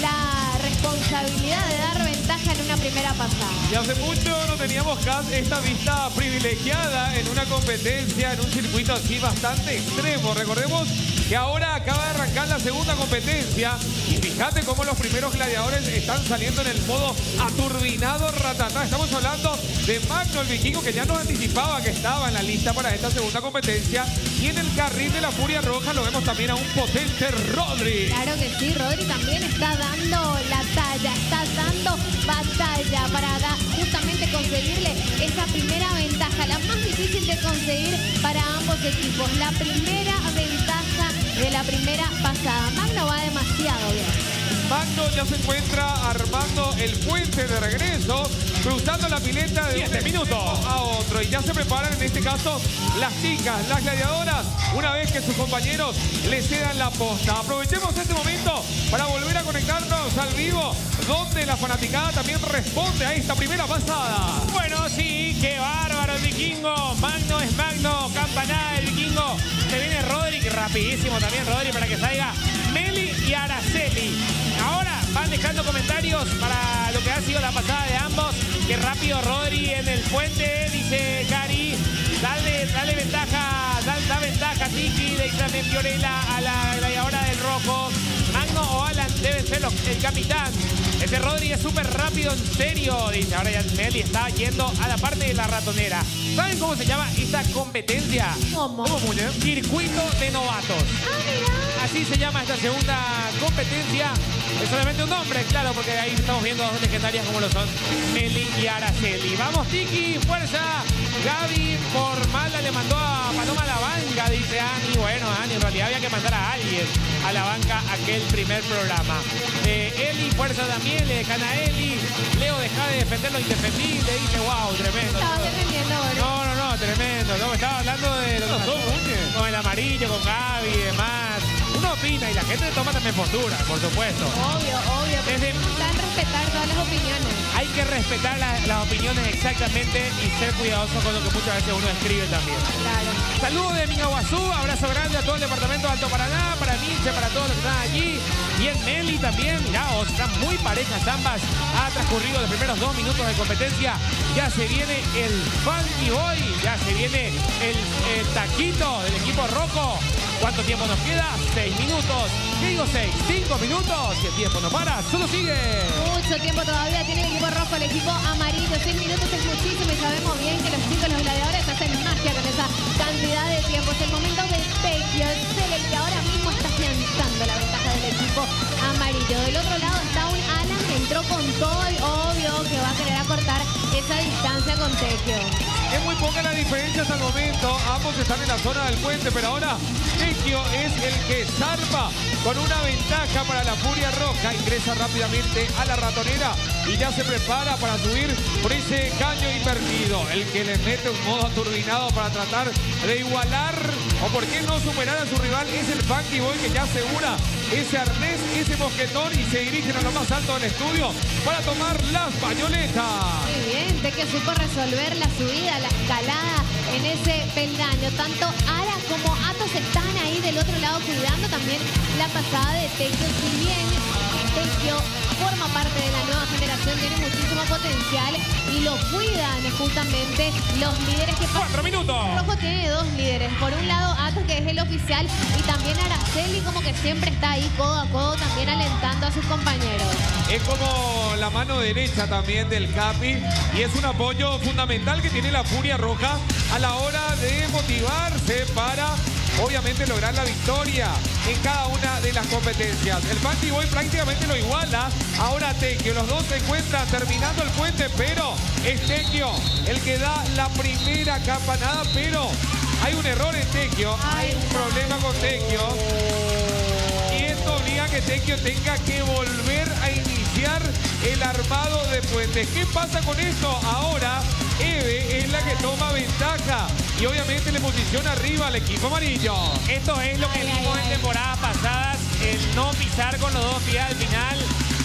la responsabilidad de dar ventaja en una primera pasada. Y hace mucho no teníamos esta vista privilegiada en una competencia, en un circuito así bastante extremo. Recordemos que ahora acaba de arrancar la segunda competencia y fíjate cómo los primeros gladiadores están saliendo en el modo aturbinado ratatá. Estamos hablando de Magno, el Vikingo, que ya nos anticipaba que estaba en la lista para esta segunda competencia, y en el carril de la Furia Roja lo vemos también a un potente Rodri. Claro que sí, Rodri también está dando la talla, está dando batalla para da, justamente conseguirle esa primera ventaja, la más difícil de conseguir para ambos equipos, la primera ventaja de la primera pasada. Magno va demasiado bien. Magno ya se encuentra armando el puente de regreso, cruzando la pileta de siete minutos a otro. Y ya se preparan, en este caso, las chicas, las gladiadoras, una vez que sus compañeros le cedan la posta. Aprovechemos este momento para volver a conectarnos al vivo, donde la fanaticada también responde a esta primera pasada. Bueno, sí, qué bárbaro el Vikingo. Magno es Magno, campanada el Vikingo. Se viene Rodri, rapidísimo también Rodri para que salga Meli y Araceli. Ahora van dejando comentarios para lo que ha sido la pasada de ambos. Qué rápido Rodri en el puente, dice Cari. Dale, dale ventaja, da, da ventaja Tiki, de también Fiorella a la gladiadora del rojo. Magno o Alan deben ser los, el capitán. Ese Rodri es súper rápido, en serio, dice. Ahora ya Meli está yendo a la parte de la ratonera. ¿Saben cómo se llama esta competencia? ¿Cómo? ¿Cómo, Muñe? Circuito de novatos. Ah, mira. Así se llama esta segunda competencia. Es solamente un nombre, claro, porque ahí estamos viendo a dos legendarias como lo son Meli y Araceli. Vamos, Tiki, fuerza. Gaby por mala le mandó a Paloma a la banca, dice Ani. Bueno, Ani, en realidad había que mandar a alguien a la banca aquel primer programa. Eh, Eli, fuerza también, le dejan a Eli. Leo, deja de defender lo indefendible. Dice, wow, tremendo. Estaba defendiendo, ¿no? No, no, no, tremendo. No, estaba hablando de lo que pasó con el amarillo, con Gaby y demás. Uno opina y la gente toma también postura, por supuesto. Obvio, obvio. Desde... Están respetar todas las opiniones. Hay que respetar la, las opiniones exactamente y ser cuidadoso con lo que muchas veces uno escribe también. Claro. Saludos de Mingaguazú, abrazo grande a todo el departamento de Alto Paraná, para Nietzsche, para todos los que están allí. Y en Meli también, mirá, están muy parejas ambas. Ha transcurrido los primeros dos minutos de competencia. Ya se viene el Funky Boy, ya se viene el, el taquito del equipo rojo. ¿Cuánto tiempo nos queda? Seis minutos. ¿Qué digo seis? Cinco minutos. Y el tiempo no para, solo sigue. Mucho tiempo todavía tiene el equipo rojo, el equipo amarillo. Seis minutos es muchísimo y sabemos bien que los chicos, los gladiadores, hacen magia con esa cantidad de tiempo. Es el momento de Tecchio, es el que ahora mismo está afianzando la ventaja del equipo amarillo. Del otro lado está un Alan que entró con todo y obvio que va a querer acortar esa distancia con Tecchio. Es muy poca la diferencia hasta el momento. Ambos están en la zona del puente, pero ahora Tecchio es el que zarpa con una ventaja para la Furia Roja. Ingresa rápidamente a la ratonera y ya se prepara para subir por ese caño invertido. El que le mete un modo aturbinado para tratar de igualar o por qué no superar a su rival es el Funky Boy, que ya asegura ese arnés, ese mosquetón y se dirigen a lo más alto del estudio para tomar las pañoletas. Muy bien, Tecchio supo resolver la subida, la escalada en ese peldaño. Tanto Ara como Atos están ahí del otro lado cuidando también la pasada de Tecchio. Si bien Tecchio forma parte de la nueva generación, tiene muchísimo potencial y lo cuidan justamente los líderes que pasan. ¡Cuatro minutos! Rojo tiene dos líderes. Por un lado, Atos, que es el oficial, y también Araceli, como que siempre está ahí codo a codo, también alentando a sus compañeros. Es como la mano derecha también del Capi y es un apoyo fundamental que tiene la Furia Roja a la hora de motivarse para obviamente lograr la victoria en cada una de las competencias. El Fanti Boy prácticamente lo iguala ahora a Tecchio. Los dos se encuentran terminando el puente, pero es Tecchio el que da la primera campanada, pero hay un error en Tecchio, hay un problema con Tecchio. Y esto obliga a que Tecchio tenga que volver a iniciar el armado de puentes. ¿Qué pasa con esto? Ahora Eve es la que toma ventaja y obviamente le posiciona arriba al equipo amarillo. Esto es lo que Ay, vimos ay, en ay. temporadas pasadas, el no pisar con los dos pies al final.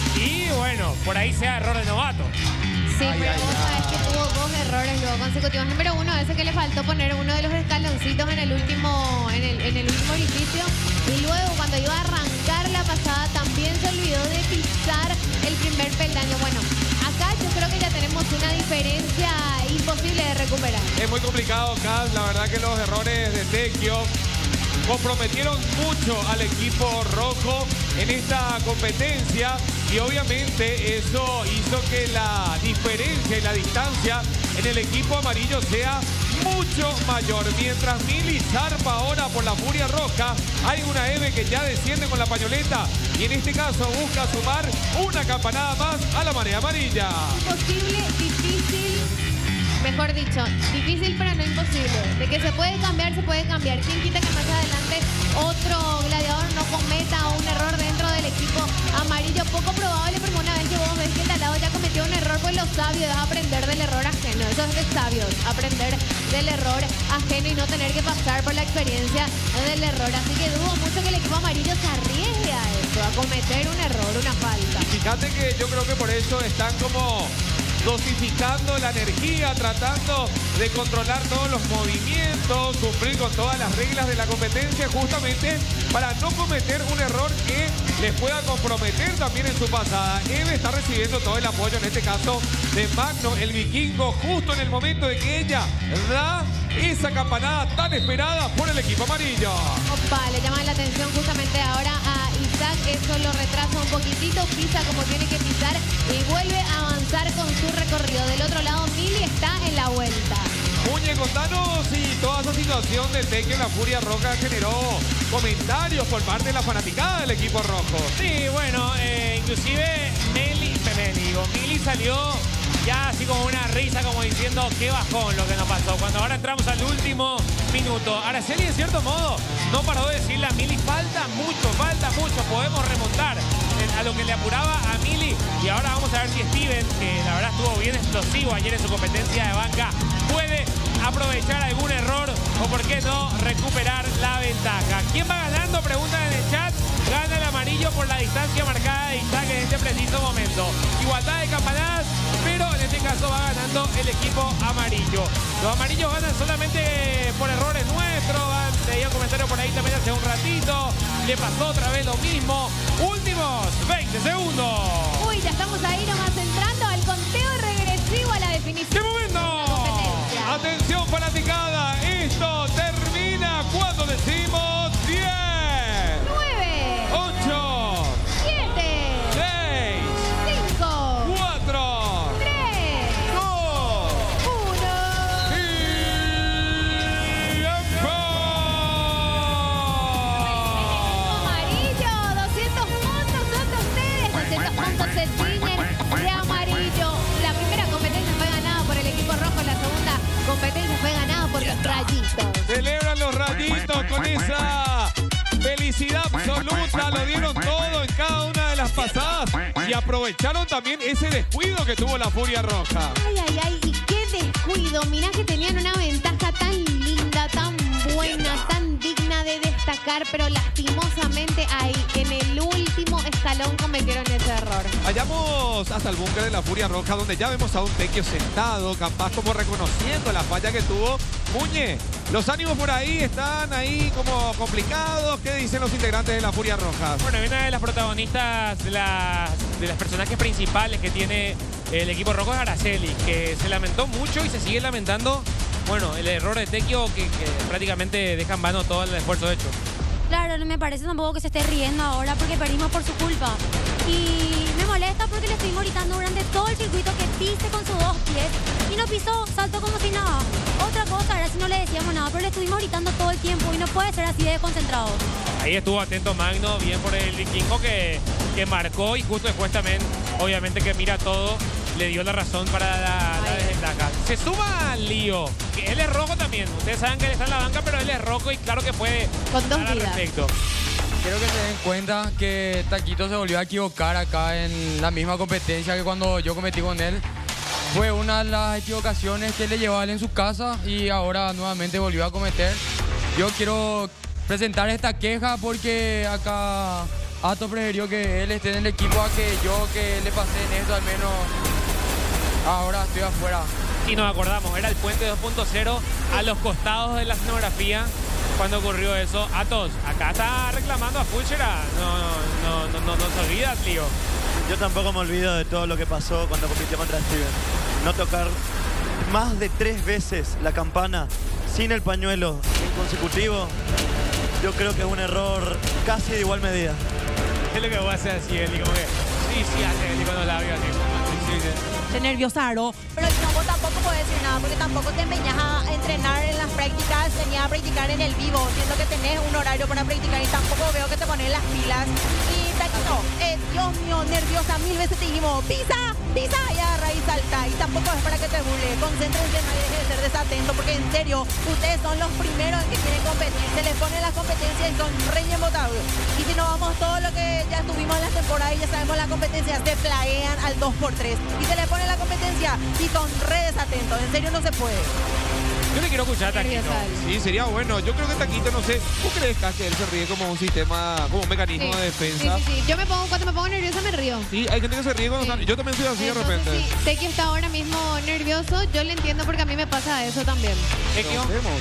Y bueno, por ahí sea error de novato. Sí, pero vos sabés que tuvo dos errores luego consecutivos. Número uno, ese que le faltó poner uno de los escaloncitos en el último, en el, en el último orificio. Y luego, cuando iba a arrancar la pasada, también se olvidó de pisar el primer peldaño. Bueno, acá yo creo que ya tenemos una diferencia imposible de recuperar. Es muy complicado, Cas. La verdad que los errores de Tecchio comprometieron mucho al equipo rojo en esta competencia y obviamente eso hizo que la diferencia y la distancia en el equipo amarillo sea mucho mayor. Mientras Mili zarpa ahora por la Furia Roja, hay una Eve que ya desciende con la pañoleta y en este caso busca sumar una campanada más a la marea amarilla. Imposible, difícil, mejor dicho, difícil pero no imposible. De que se puede cambiar, se puede cambiar. ¿Quién quita que más adelante otro gladiador no cometa un error dentro del equipo amarillo? Poco probable, porque una vez que vos ves que el talado ya cometió un error, pues lo sabio es aprender del error ajeno. Eso es de sabios, aprender del error ajeno y no tener que pasar por la experiencia del error. Así que dudo mucho que el equipo amarillo se arriesgue a eso, a cometer un error, una falta. Fíjate que yo creo que por eso están como dosificando la energía, tratando de controlar todos los movimientos, cumplir con todas las reglas de la competencia, justamente para no cometer un error que les pueda comprometer también en su pasada. Eve está recibiendo todo el apoyo, en este caso, de Magno, el vikingo, justo en el momento de que ella da esa campanada tan esperada por el equipo amarillo. Opa, le llama la atención justamente ahora a Isaac, eso lo retrasa un poquitito, pisa como tiene que pisar y vuelve a avanzar con su recorrido. Del otro lado, Mili está en la vuelta. Muñe, contanos si toda esa situación de Tecchio en la Furia Roja generó comentarios por parte de la fanaticada del equipo rojo. Sí, bueno, eh, inclusive Meli, Meli, digo, Mili salió ya así como una risa, como diciendo qué bajón lo que nos pasó. Cuando ahora entramos al último minuto, Araceli en cierto modo no paró de decirle a Mili, falta mucho, falta mucho, podemos remontar a lo que le apuraba a Mili. Y ahora vamos a ver si Steven, que la verdad estuvo bien explosivo ayer en su competencia de banca, puede aprovechar algún error o por qué no recuperar la ventaja. ¿Quién va ganando? Preguntan en el chat. Gana el amarillo por la distancia marcada de Isaac en este preciso momento. Igualdad de campanadas, pero en este caso va ganando el equipo amarillo. Los amarillos ganan solamente por errores nuestros. Leía un comentario por ahí también hace un ratito. Le pasó otra vez lo mismo. Últimos veinte segundos. Uy, ya estamos ahí nomás entrando al conteo regresivo a la definición. ¡Qué momento! Atención, fanaticada. Esto termina cuando decimos diez. nueve. ocho. siete. seis. cinco. cuatro. tres. dos. uno. Amarillo, doscientos puntos son de ustedes. doscientos puntos se tiñen de amarillo. La primera competencia fue ganada por el equipo rojo, la segunda competencia fue ganada por los rayitos. Celebran los rayitos con esa felicidad absoluta. Lo dieron todo en cada una de las pasadas y aprovecharon también ese descuido que tuvo la Furia Roja. Ay, ay, ay, y qué descuido. Mirá que tenían una ventaja tan linda, competencia tan buena, tan digna de destacar, pero lastimosamente ahí, en el último escalón, cometieron ese error. Vayamos hasta el búnker de la Furia Roja, donde ya vemos a un Tequio sentado, capaz como reconociendo la falla que tuvo. Muñe, los ánimos por ahí están ahí como complicados. ¿Qué dicen los integrantes de la Furia Roja? Bueno, una de las protagonistas, de las, de las personajes principales que tiene el equipo rojo es Araceli, que se lamentó mucho y se sigue lamentando, bueno, el error de Tequio que, que prácticamente deja en vano todo el esfuerzo hecho. Claro, no me parece tampoco que se esté riendo ahora porque perdimos por su culpa. Y me molesta porque le estuvimos gritando durante todo el circuito que pise con sus dos pies y no pisó, saltó como si nada. Otra cosa era si no le decíamos nada, pero le estuvimos gritando todo el tiempo y no puede ser así de concentrado. Ahí estuvo atento Magno, bien por el vikingo que, que marcó y justo después también, obviamente que mira todo, le dio la razón para la, la desventaja. Se suma al lío, que él es rojo también. Ustedes saben que él está en la banca, pero él es rojo y claro que puede con dos al respecto. Quiero que se den cuenta que Taquito se volvió a equivocar acá en la misma competencia que cuando yo cometí con él. Fue una de las equivocaciones que le llevó a él en su casa y ahora nuevamente volvió a cometer. Yo quiero presentar esta queja porque acá Ato prefirió que él esté en el equipo a que yo, que le pasé en esto, al menos ahora estoy afuera. Y nos acordamos, era el puente dos punto cero a los costados de la escenografía cuando ocurrió eso. Atos, acá está reclamando a Fulchera. No, no, no, no, no se olvida, tío. Yo tampoco me olvido de todo lo que pasó cuando compitió contra Steven. No tocar más de tres veces la campana sin el pañuelo en consecutivo, yo creo que es un error casi de igual medida. ¿Qué es lo que vos haces así, Eli? Como que sí, sí, hace Eli con los labios así. Sí, sí. Te nerviosaro, pero no, vos tampoco puedes decir nada porque tampoco te empeñas a entrenar en las prácticas, tenías a practicar en el vivo, siendo que tenés un horario para practicar y tampoco veo que te pones las pilas. Y Taquito, eh, Dios mío, nerviosa, mil veces te dijimos, pisa, pisa, y agarra y salta. Y tampoco es para que te burle, concéntrense, no deje de ser desatento, porque en serio, ustedes son los primeros que quieren competir, se les ponen las competencias y son reyes botados. Y si nos vamos todo lo que ya estuvimos en la temporada y ya sabemos las competencias, se plaguean al dos por tres. Y se les pone la competencia y son re desatentos, en serio no se puede. Yo le quiero escuchar a Taquito. Sí, sería bueno. Yo creo que Taquito, no sé, ¿tú crees que él se ríe como un sistema, como un mecanismo Sí. de defensa? Sí, sí, sí. Yo me pongo, cuando me pongo nerviosa me río. Sí, hay gente que se ríe cuando están- Yo también soy así de repente. Sí, Tequio está ahora mismo nervioso, yo le entiendo porque a mí me pasa eso también. Tequio. Nos vemos.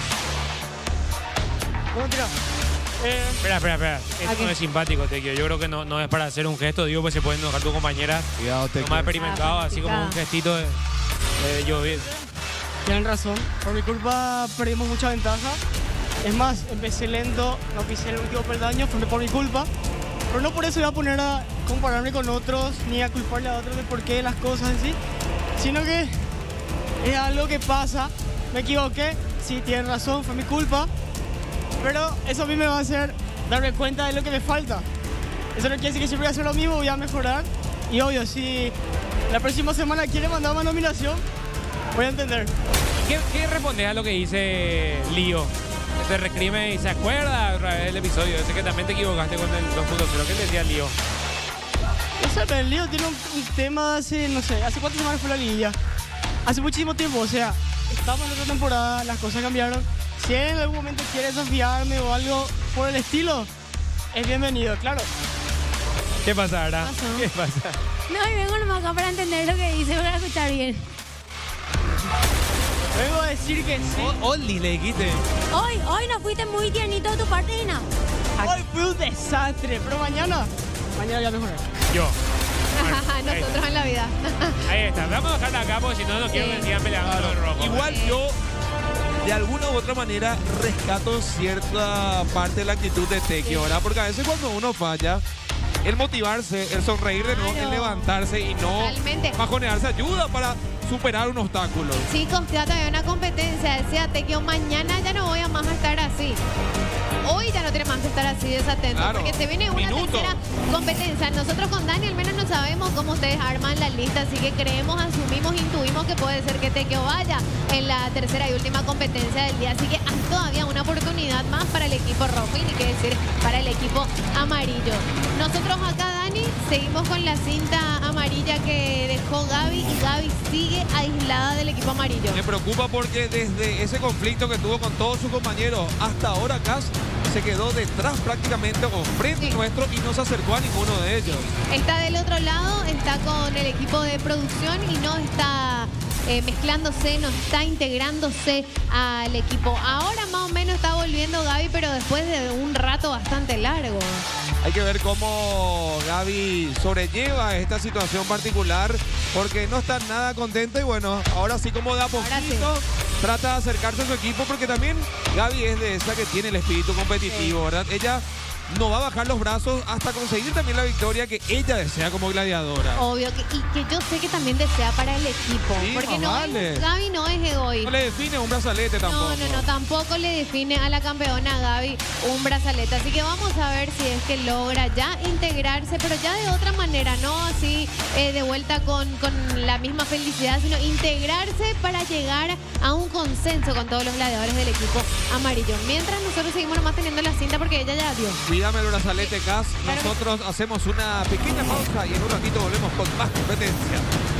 Bueno, tira. Eh, Espera, espera, espera. Esto Aquí. no es simpático, Tequio. Yo creo que no, no es para hacer un gesto, digo, pues se pueden enojar tus compañeras. Cuidado, Lo más experimentado, Ah, así como un gestito de, de llover. Tienen razón. Por mi culpa perdimos mucha ventaja. Es más, empecé lento, no pisé el último peldaño, fue por mi culpa. Pero no por eso voy a poner a compararme con otros, ni a culparle a otros de por qué las cosas en sí. Sino que es algo que pasa. Me equivoqué, sí, tienen razón, fue mi culpa. Pero eso a mí me va a hacer darme cuenta de lo que me falta. Eso no quiere decir que siempre voy a hacer lo mismo, voy a mejorar. Y obvio, si la próxima semana quiere mandar una nominación, voy a entender. ¿Qué, ¿Qué respondes a lo que dice Lío? Te recrime y se acuerda otra vez del episodio ese que también te equivocaste con el dos punto cero. ¿Qué te decía Lío? No sé, pero el lío tiene un, un tema hace, no sé, ¿hace cuántas semanas fue la liguilla? Hace muchísimo tiempo, o sea, estamos en otra temporada, las cosas cambiaron. Si él en algún momento quiere desafiarme o algo por el estilo, es bienvenido, claro. ¿Qué pasa, Ara? Pasó. ¿Qué pasa? No, y vengo nomás acá para entender lo que dice, para escuchar bien. Vengo a decir que sí. Oli, le dijiste. Hoy, hoy no fuiste muy tiernito de tu parte, Dina. Hoy fue un desastre, pero mañana, mañana voy a mejorar. Yo. Nosotros en la vida. Ahí está. Vamos a dejarla acá porque si no, no quiero que sigan peleando los rojos. Igual yo, de alguna u otra manera, rescato cierta parte de la actitud de Tequio, ¿verdad? Porque a veces cuando uno falla, el motivarse, el sonreír de nuevo, el levantarse y no Totalmente. bajonearse ayuda para superar un obstáculo. Chicos, queda todavía una competencia. Decía Tequio, mañana ya no voy a más a estar así. hoy ya no tiene más que estar así desatento, Claro, porque se viene una minuto. tercera competencia. Nosotros con Dani al menos no sabemos cómo ustedes arman la lista, así que creemos, asumimos, intuimos que puede ser que Tequio vaya en la tercera y última competencia del día, así que hay todavía una oportunidad más para el equipo rojo y ni qué decir para el equipo amarillo. Nosotros acá, Dani, seguimos con la cinta amarilla que dejó Gaby y Gaby sigue aislada del equipo amarillo. Me preocupa porque desde ese conflicto que tuvo con todos sus compañeros, hasta ahora Cas se quedó detrás prácticamente o frente nuestro y no se acercó a ninguno de ellos. Está del otro lado, está con el equipo de producción y no está eh, mezclándose, no está integrándose al equipo. Ahora más o menos está volviendo Gaby, pero después de un rato bastante largo. Hay que ver cómo Gaby sobrelleva esta situación particular porque no está nada contenta y bueno, ahora sí como de a poquito trata de acercarse a su equipo porque también Gaby es de esa que tiene el espíritu competitivo, ¿verdad? Ella no va a bajar los brazos hasta conseguir también la victoria que ella desea como gladiadora. Obvio, que, y que yo sé que también desea para el equipo. Sí, porque más no vale. es, Gaby no es egoísta. No le define un brazalete tampoco. No, no, no, tampoco le define a la campeona Gaby un brazalete. Así que vamos a ver si es que logra ya integrarse, pero ya de otra manera, no así eh, de vuelta con, con la misma felicidad, sino integrarse para llegar a un consenso con todos los gladiadores del equipo amarillo. Mientras nosotros seguimos nomás teniendo la cinta porque ella ya dio. Cuídame el brazalete, Cas. Nosotros hacemos una pequeña pausa y en un ratito volvemos con más competencia.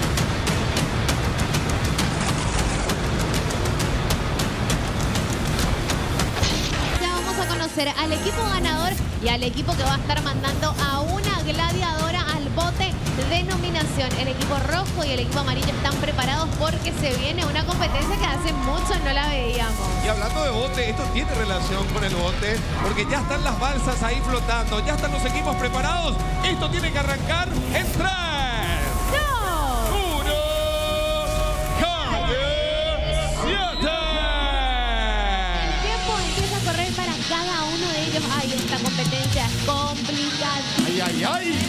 Ya vamos a conocer al equipo ganador y al equipo que va a estar mandando a una gladiadora al bote de nominación. El equipo rojo y el equipo amarillo están preparados porque se viene una competencia que hace mucho no la veíamos. Y hablando de bote, esto tiene relación con el bote, porque ya están las balsas ahí flotando, ya están los equipos preparados. Esto tiene que arrancar en tres, uno, siete. El tiempo empieza a correr para cada uno de ellos. Ay, esta competencia es complicada. Ay, ay, ay.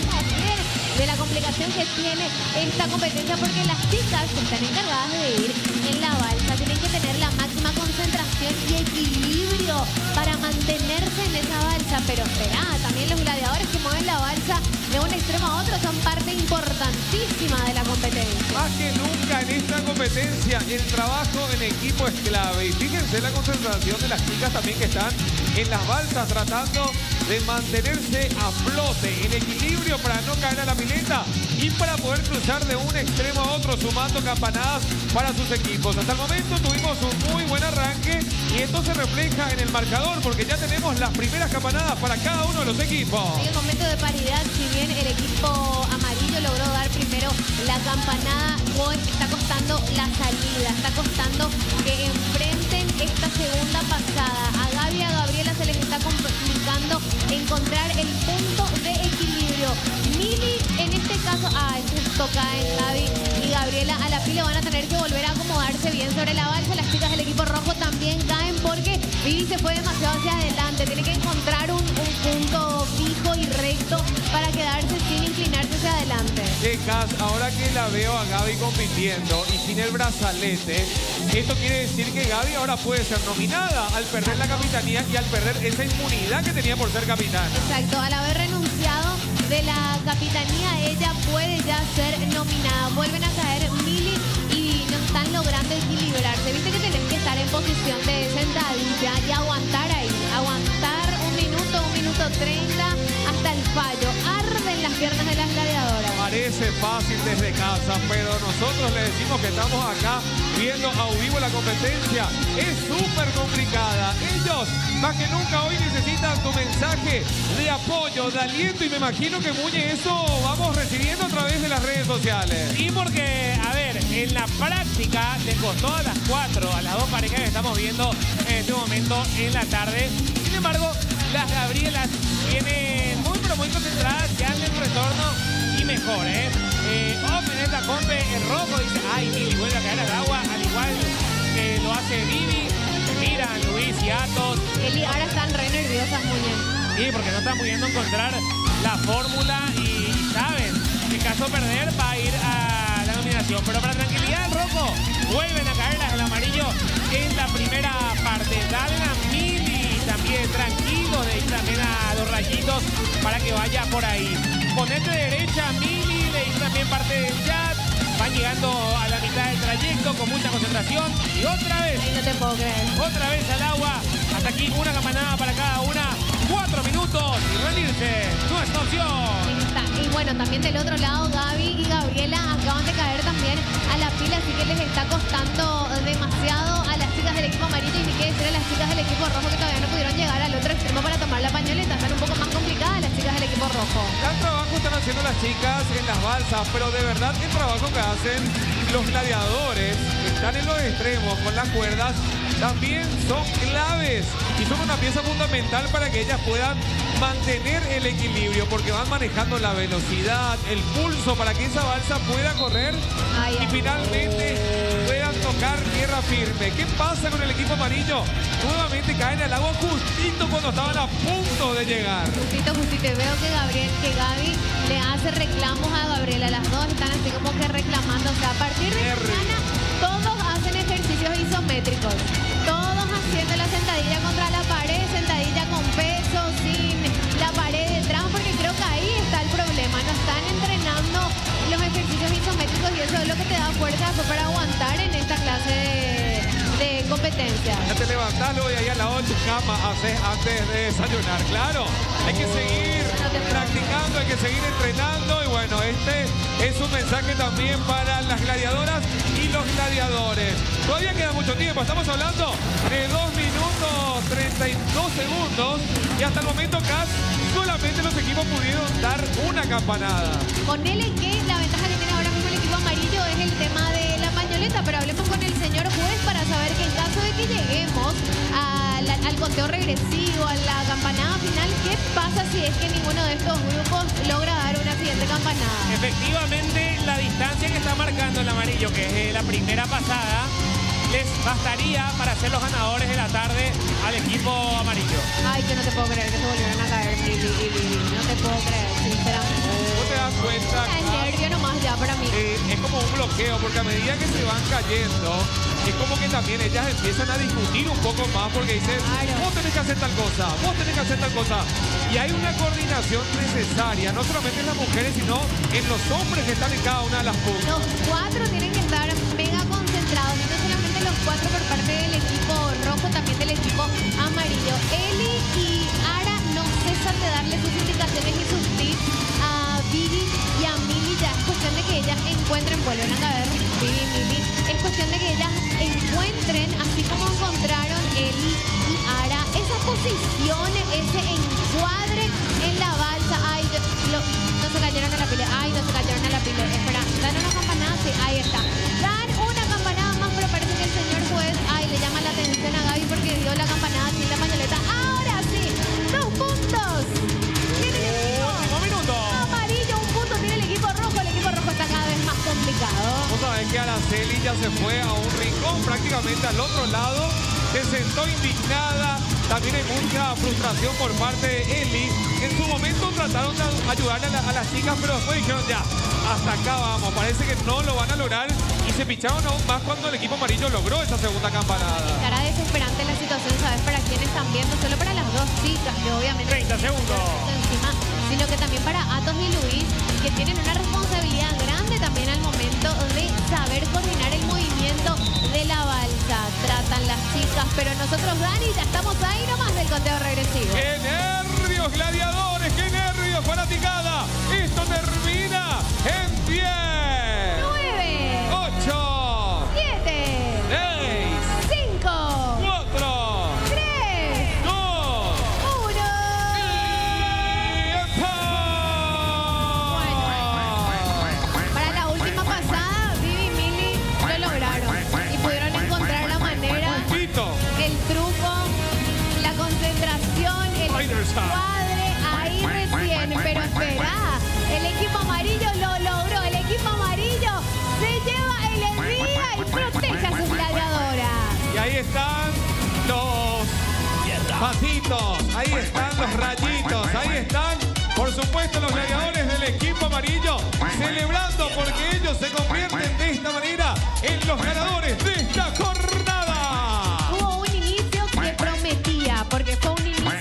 De la complicación que tiene esta competencia porque las chicas que están encargadas de ir en la balsa tienen que tener la máxima concentración y equilibrio para mantenerse en esa balsa. Pero espera, también los gladiadores que mueven la balsa de un extremo a otro son parte importantísima de la competencia. Más que nunca en esta competencia el trabajo en equipo es clave. Y fíjense la concentración de las chicas también que están en las balsas tratando de mantenerse a flote, en equilibrio para no caer a la pileta y para poder cruzar de un extremo a otro sumando campanadas para sus equipos. Hasta el momento tuvimos un muy buen arranque y esto se refleja en el marcador porque ya tenemos las primeras campanadas para cada uno de los equipos. Hay un momento de paridad, si bien el equipo amarillo logró dar primero la campanada, hoy está costando la salida, está costando que enfrenten esta segunda pasada. A Gaby y a Gabriela se les está complicando encontrar el punto de equilibrio. Mili, en este caso, ah, justo caen Gaby y Gabriela a la fila, van a tener que volver a acomodarse bien sobre la balsa. Las chicas del equipo rojo también caen porque Vivi se fue demasiado hacia adelante. Tiene que encontrar un, un punto fijo y recto para quedarse sin inclinarse hacia adelante. Chicas, ahora que la veo a Gaby compitiendo y sin el brazalete, esto quiere decir que Gaby ahora puede ser nominada al perder la capitanía y al perder esa inmunidad que tenía por ser capitana. Exacto, al haber renunciado de la capitanía, ella puede ya ser nominada. Vuelven a caer Mili y no están logrando equilibrarse. Viste que tenés que estar en posición de sentadilla y aguantar ahí. Aguantar un minuto, un minuto treinta hasta el fallo. Arden las piernas de las gladiadoras. Parece fácil desde casa, pero nosotros le decimos que estamos acá viendo a vivo la competencia. Es súper complicada. Ellos, más que nunca hoy, necesitan tu mensaje de apoyo, de aliento y me imagino que Muñe eso vamos recibiendo a través de las redes sociales. Y porque, a ver, en la práctica les costó a las cuatro, a las dos parejas que estamos viendo en este momento en la tarde. Sin embargo, las Gabrielas vienen muy pero muy concentradas, ya en el retorno y mejor, ¿eh? eh off en esta compe, el rojo dice, ay, Mili vuelve a caer al agua, al igual que lo hace Vivi. Miran, Luis y Atos. Eli, ahora están re nerviosas, Muñe. Sí, porque no están pudiendo encontrar la fórmula y saben que caso perder va a ir a la nominación. Pero para tranquilidad, el rojo, vuelven a caer las del amarillo en la primera parte. Dale a Mili también pie tranquilo de ir también a los rayitos para que vaya por ahí. Ponete derecha, Mili, le dice también parte del chat. Van llegando a la mitad del trayecto con mucha concentración. Y otra vez. Ay, no te puedo creer. Otra vez al agua. Hasta aquí una campanada para cada una. Cuatro minutos y rendirse. Nuestra opción. Y bueno, también del otro lado, Gaby y Gabriela acaban de caer también a la pila, así que les está costando demasiado a las chicas del equipo amarillo y ni qué decir a las chicas del equipo rojo que todavía no pudieron llegar al otro extremo para tomar la pañoleta. Están un poco más complicadas las chicas del equipo rojo. Gran trabajo están haciendo las chicas en las balsas, pero de verdad el trabajo que hacen los gladiadores que están en los extremos con las cuerdas también son claves y son una pieza fundamental para que ellas puedan mantener el equilibrio, porque van manejando la velocidad, el pulso para que esa balsa pueda correr ay, y ay. finalmente puedan tocar tierra firme. ¿Qué pasa con el equipo amarillo? Nuevamente caen al agua justito cuando estaban a punto de llegar. Justito, justito. Veo que Gabriel, que Gaby le hace reclamos a Gabriela. Las dos están así como que reclamando. O sea, a partir de mañana todos hacen ejercicios isométricos. Todos haciendo la sentadilla contra la pared, sentadilla con peso, sin la pared detrás, porque creo que ahí está el problema. No están entrenando los ejercicios isométricos y eso es lo que te da fuerza para aguantar en esta clase de, de competencia. Ya te levantás luego y ahí al lado de tu cama haces antes de desayunar. Claro, hay que seguir practicando, hay que seguir entrenando y bueno, este es un mensaje también para las gladiadoras y los gladiadores. Todavía queda mucho tiempo, estamos hablando de dos minutos treinta y dos segundos y hasta el momento casi solamente los equipos pudieron dar una campanada. Ponele que la ventaja que tiene ahora mismo el equipo amarillo es el tema de la pañoleta, pero hablemos con el señor juez para saber que en caso de que lleguemos a la, al conteo regresivo, a la campanada final, ¿qué pasa si es que ninguno de estos grupos logra dar una siguiente campanada? Efectivamente, la distancia que está marcando el amarillo, que es eh, la primera pasada, les bastaría para ser los ganadores de la tarde al equipo amarillo. Ay, que no te puedo creer que se volvieron a caer, Lili, Lili, Lili. No te puedo creer, sinceramente. ¿Vos te das cuenta? Es nervio nomás ya para mí. Eh, es como un bloqueo, porque a medida que se van cayendo, es como que también ellas empiezan a discutir un poco más, porque dicen, claro, vos tenés que hacer tal cosa, vos tenés que hacer tal cosa. Y hay una coordinación necesaria, no solamente en las mujeres, sino en los hombres que están en cada una de las puntas. Los cuatro tienen que estar mega concentrados, y no solamente los cuatro por parte del equipo rojo, también del equipo amarillo. Eli y Ara no cesan de darle sus indicaciones y sus tips a Vivi y a Mili. Ya es cuestión de que ellas encuentren, vuelven a caer Vivi y Mili, es cuestión de que ellas encuentren, así como encontraron Eli y Ara, esas posiciones, ese encuadre en la balsa. Ay, yo, lo, no se cayeron a la pila, ay, no se cayeron a la pila. Espera, dan una campanada, sí, ahí está. Dan una campanada más, pero parece que el señor juez, ay, le llama la atención a Gaby porque dio la campanada sin la pañoleta. Ahora sí, dos puntos. Tiene el equipo amarillo, un punto tiene el equipo rojo. El equipo rojo está cada vez más complicado. Vos sabés que Araceli ya se fue a un rincón prácticamente al otro lado, se sentó indignada. También hay mucha frustración por parte de Eli. En su momento trataron de ayudar a, la, a las chicas, pero después dijeron ya, hasta acá vamos. Parece que no lo van a lograr y se picharon aún más cuando el equipo amarillo logró esa segunda campanada. Estará desesperante la situación, ¿sabes? Para quienes están viendo, solo para las dos chicas, que obviamente treinta segundos encima, sino que también para Atos y Luis, que tienen una responsabilidad grande también al momento de saber coordinar el movimiento de la balsa. Tratan las chicas, pero nosotros, Dani, ya estamos ahí nomás del conteo regresivo. ¡Qué nervios, gladiadores! ¡Qué nervios, fanaticada! Esto termina en diez, nueve, ocho, siete, seis, cinco, cuatro, tres, dos, uno. Para la última pasada, Vivi y Mili lo lograron y pudieron encontrar la manera, el truco, la concentración, el cuadre, ahí recién. Pero espera, el equipo amarillo lo logró. El equipo amarillo se lleva el envidia y protege a sus gladiadoras. Y ahí están los patitos, ahí están los rayitos, ahí están, por supuesto, los gladiadores del equipo amarillo, celebrando porque ellos se convierten de esta manera en los ganadores de esta jornada. Hubo un inicio que prometía, porque fue un inicio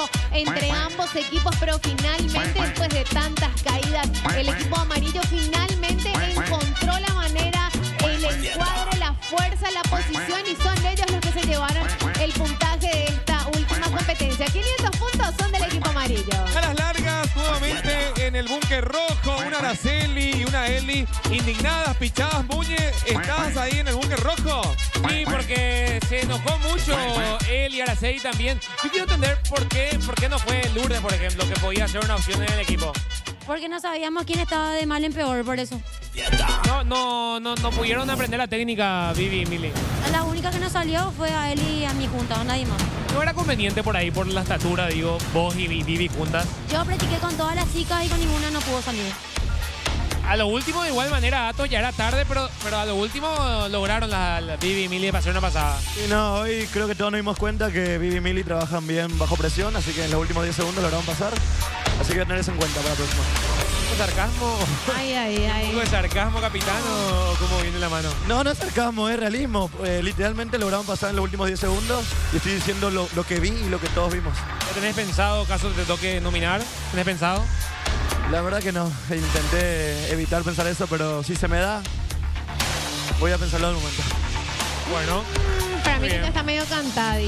juego entre ambos equipos, pero finalmente, después de tantas caídas, el equipo amarillo finalmente encontró la manera, el encuadre, la fuerza, la posición, y son ellos los que se llevaron el puntaje de esta última competencia. quinientos puntos son del equipo amarillo. A las largas, nuevamente en el búnker rojo, una Araceli y una Eli indignadas, pichadas. Muñe, ¿estás ahí en el búnker rojo? Sí, porque se enojó mucho él y Araceli también. Yo quiero entender por qué, por qué no fue Lourdes, por ejemplo, que podía ser una opción en el equipo. Porque no sabíamos quién estaba de mal en peor, por eso. No, no, no, no pudieron aprender la técnica, Vivi y Mili. La única que nos salió fue a él y a mí juntas, a nadie más. ¿No era conveniente por ahí, por la estatura, digo, vos y Vivi juntas? Yo practiqué con todas las chicas y con ninguna no pudo salir. A lo último, de igual manera, Ato, ya era tarde, pero, pero a lo último lograron la, la Vivi y Mili de pasar una pasada. Y no, hoy creo que todos nos dimos cuenta que Vivi y Mili trabajan bien bajo presión, así que en los últimos diez segundos lograron pasar. Así que tener eso en cuenta para la próxima. ¿Un sarcasmo? Ay, ay, ay. ¿Un sarcasmo, capitán, o cómo viene la mano? No, no es sarcasmo, es realismo. Eh, literalmente lograron pasar en los últimos diez segundos y estoy diciendo lo, lo que vi y lo que todos vimos. ¿Ya tenés pensado, caso te toque nominar? ¿Tenés pensado? La verdad que no. Intenté evitar pensar eso, pero si se me da, voy a pensarlo al momento. Bueno. Mm, para mí que está medio cantadi.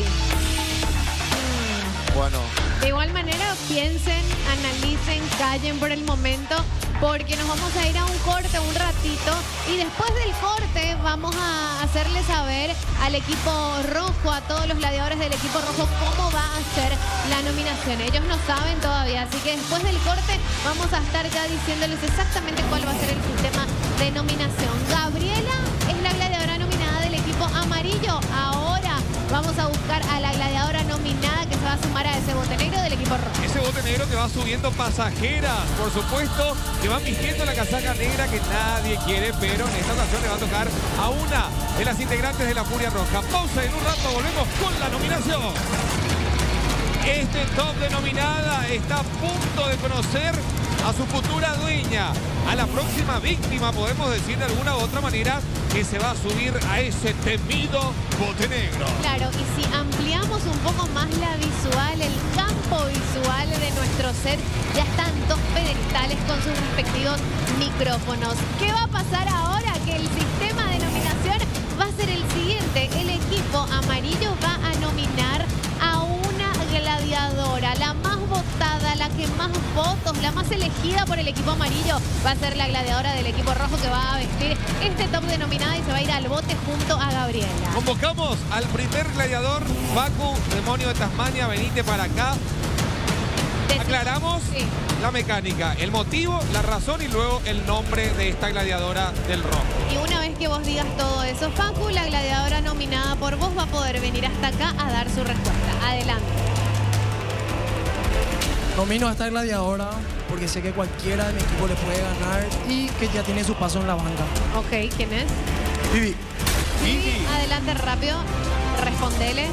Bueno. De igual manera, piensen, analicen, callen por el momento, porque nos vamos a ir a un corte un ratito y después del corte vamos a hacerle saber al equipo rojo, a todos los gladiadores del equipo rojo, cómo va a ser la nominación. Ellos no saben todavía, así que después del corte vamos a estar ya diciéndoles exactamente cuál va a ser el sistema de nominación. Gabriela es la gladiadora nominada del equipo amarillo. Ahora vamos a buscar a la gladiadora nominada que se va a sumar a ese bote negro del equipo rojo. Ese bote negro que va subiendo pasajeras, por supuesto, que van vistiendo la casaca negra que nadie quiere, pero en esta ocasión le va a tocar a una de las integrantes de la Furia Roja. Pausa y en un rato volvemos con la nominación. Este top de nominada está a punto de conocer a su futura dueña, a la próxima víctima, podemos decir de alguna u otra manera, que se va a subir a ese temido bote negro. Claro, y si ampliamos un poco más la visual, el campo visual de nuestro set, ya están dos pedestales con sus respectivos micrófonos. ¿Qué va a pasar ahora? Que el sistema de nominación va a ser el siguiente. El equipo amarillo va a nominar a una gladiadora, la más votada, la que más votos, la más elegida por el equipo amarillo, va a ser la gladiadora del equipo rojo que va a vestir este top de nominada y se va a ir al bote junto a Gabriela. Convocamos al primer gladiador, Facu, demonio de Tasmania, venite para acá. Aclaramos sí. la mecánica, el motivo, la razón y luego el nombre de esta gladiadora del rojo. Y una vez que vos digas todo eso, Facu, la gladiadora nominada por vos va a poder venir hasta acá a dar su respuesta. Adelante. Nomino a esta gladiadora porque sé que cualquiera de mi equipo le puede ganar y que ya tiene su paso en la banca. Ok, ¿quién es? Vivi. Vivi, adelante rápido, respondele.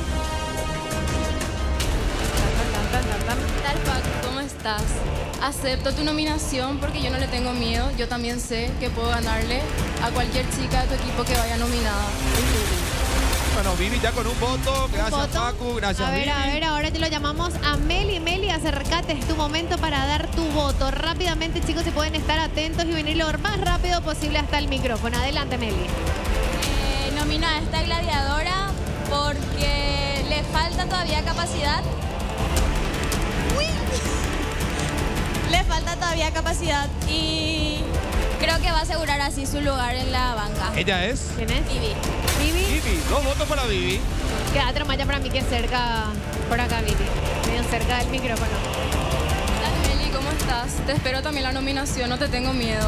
¿Qué tal, Paco? ¿Cómo estás? Acepto tu nominación porque yo no le tengo miedo. Yo también sé que puedo ganarle a cualquier chica de tu equipo que vaya nominada. Bueno, Vivi ya con un voto. Gracias, voto. Facu. Gracias, A ver, Vivi. a ver, ahora te lo llamamos a Meli. Meli, acércate, es tu momento para dar tu voto. Rápidamente, chicos, se pueden estar atentos y venir lo más rápido posible hasta el micrófono. Adelante, Meli. Eh, nomino a esta gladiadora porque le falta todavía capacidad. ¡Uy! Le falta todavía capacidad y creo que va a asegurar así su lugar en la banca. ¿Ella es? ¿Quién es? Vivi. Vivi. Vivi, dos votos para Vivi. Queda otro malla para mí que es cerca, por acá, Vivi. Medio cerca del micrófono. Hola, Meli, ¿cómo estás? Te espero también la nominación, no te tengo miedo.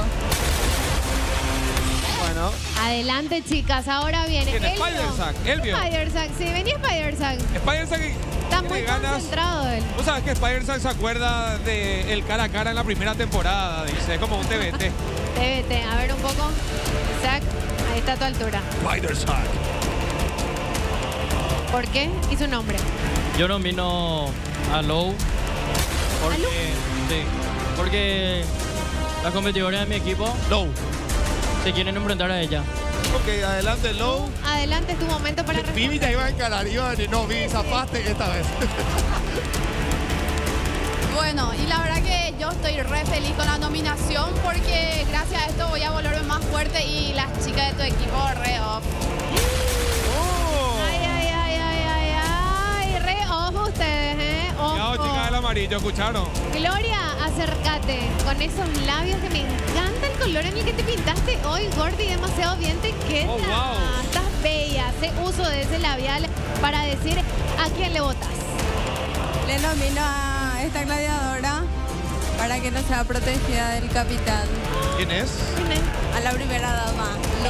Bueno. Adelante, chicas. Ahora viene ¿Quién es? Elvio. Spider-Sack, Elvio. Spider-Sack, sí, vení Spider-Sack. Spider-Sack Está muy tiene ganas. concentrado él. Vos sabés que Spider-Sack se acuerda del cara a cara en la primera temporada, dice, es como un T V T. T V T, a ver un poco. Zack, ahí está a tu altura. Spider-Sack. ¿Por qué? Y su nombre. Yo nomino a Low porque, sí, porque las competidoras de mi equipo Low se quieren enfrentar a ella. Ok, adelante, Low. Adelante, es tu momento para responder. Vivi ya iba a encarar, iba a venir. No, Vivi, zafaste esta vez. Bueno, y la verdad que yo estoy re feliz con la nominación porque gracias a esto voy a volverme más fuerte y las chicas de tu equipo re off. Ay, ay, ay, ay, ay, ay, re off ustedes, ¿eh? Ojo. Cuidado, chicas del amarillo, ¿escucharon? Gloria, acércate con esos labios que me encanta el color en el que te pintaste hoy, Gordy, demasiado bien te queda. Oh, wow. Estás bella, hace uso de ese labial para decir a quién le votas. Le nomino a esta gladiadora para que no sea protegida del capitán. ¿Quién es? A la primera dama.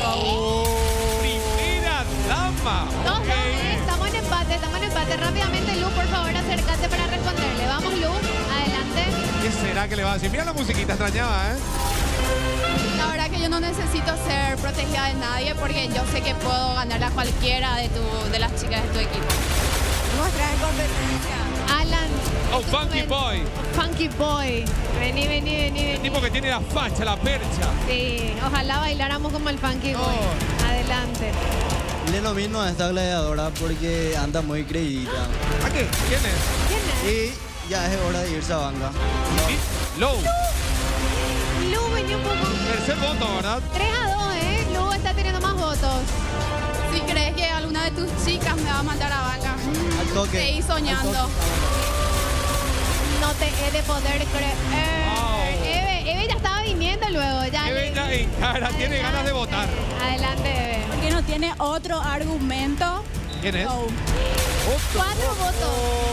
Primera dama. Dos, Ok. dos, eh, estamos en empate, estamos en empate. Rápidamente, Lu, por favor, acércate para responderle. Vamos, Lu, adelante. ¿Qué será que le va a decir? Mira la musiquita extrañaba, ¿eh? La verdad que yo no necesito ser protegida de nadie porque yo sé que puedo ganar a cualquiera de, tu, de las chicas de tu equipo. Muestra de competencia. Alan. Oh, Funky Boy. Funky Boy. Vení, vení, vení, El vení. tipo que tiene la facha, la percha. Sí, ojalá bailáramos como el Funky Boy. Adelante. Le nomino a esta gladiadora porque anda muy creidita. ¿A qué? ¿Quién es? ¿Quién es? Y ya es hora de irse a banca. Low. Lu, vení un poco. Tercer voto, ¿verdad? tres a dos, ¿eh? Lu está teniendo más votos. Si crees que alguna de tus chicas me va a mandar a banca, Al toque. seguí soñando. No te he de poder creer. Eve, Eve ya estaba viniendo luego. Ya Eve ya en cara, tiene ganas de votar. Adelante, Eve. Porque no tiene otro argumento. ¿Quién es? No. Cuatro votos.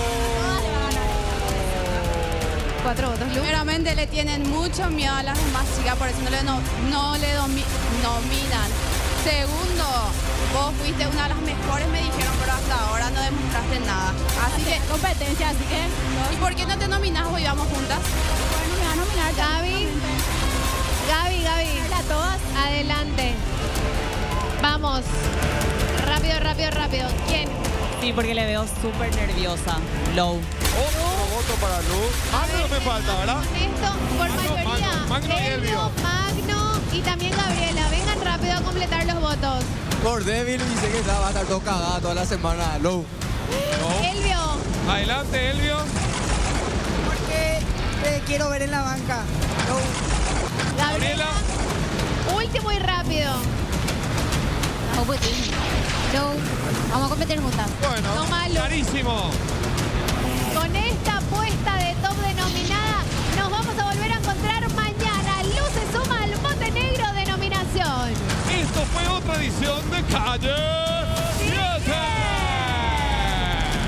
Cuatro votos, Lu. Primeramente le tienen mucho miedo a las demás chicas, por eso no le, no, no le domi- nominan. Segundo, vos fuiste una de las mejores, me dijeron, pero hasta ahora no demostraste nada. Así que, competencia, así que... ¿y por qué no te nominas o íbamos juntas? Bueno, me va a nominar Gaby. Gaby, Gaby. Hola a todas. Adelante. Vamos. Rápido, rápido, rápido. ¿Quién? Sí, porque le veo súper nerviosa. Low. Otro voto para Luz. Magno me falta, ¿verdad? Esto, por Magno, mayoría. Magno, Magno y Elvio. Magno y también Gabriela. Vengan rápido a completar los votos. Por débil dice que va a estar todo cagada toda la semana. Low. Elvio. Adelante, Elvio. Porque te quiero ver en la banca. Low. Gabriela. Último y rápido. No, vamos a competir juntas. Bueno, Tómalo. clarísimo. Con esta puesta de top denominada, nos vamos a volver a encontrar mañana. Luz se suma al Montenegro de nominación. Esto fue otra edición de Calle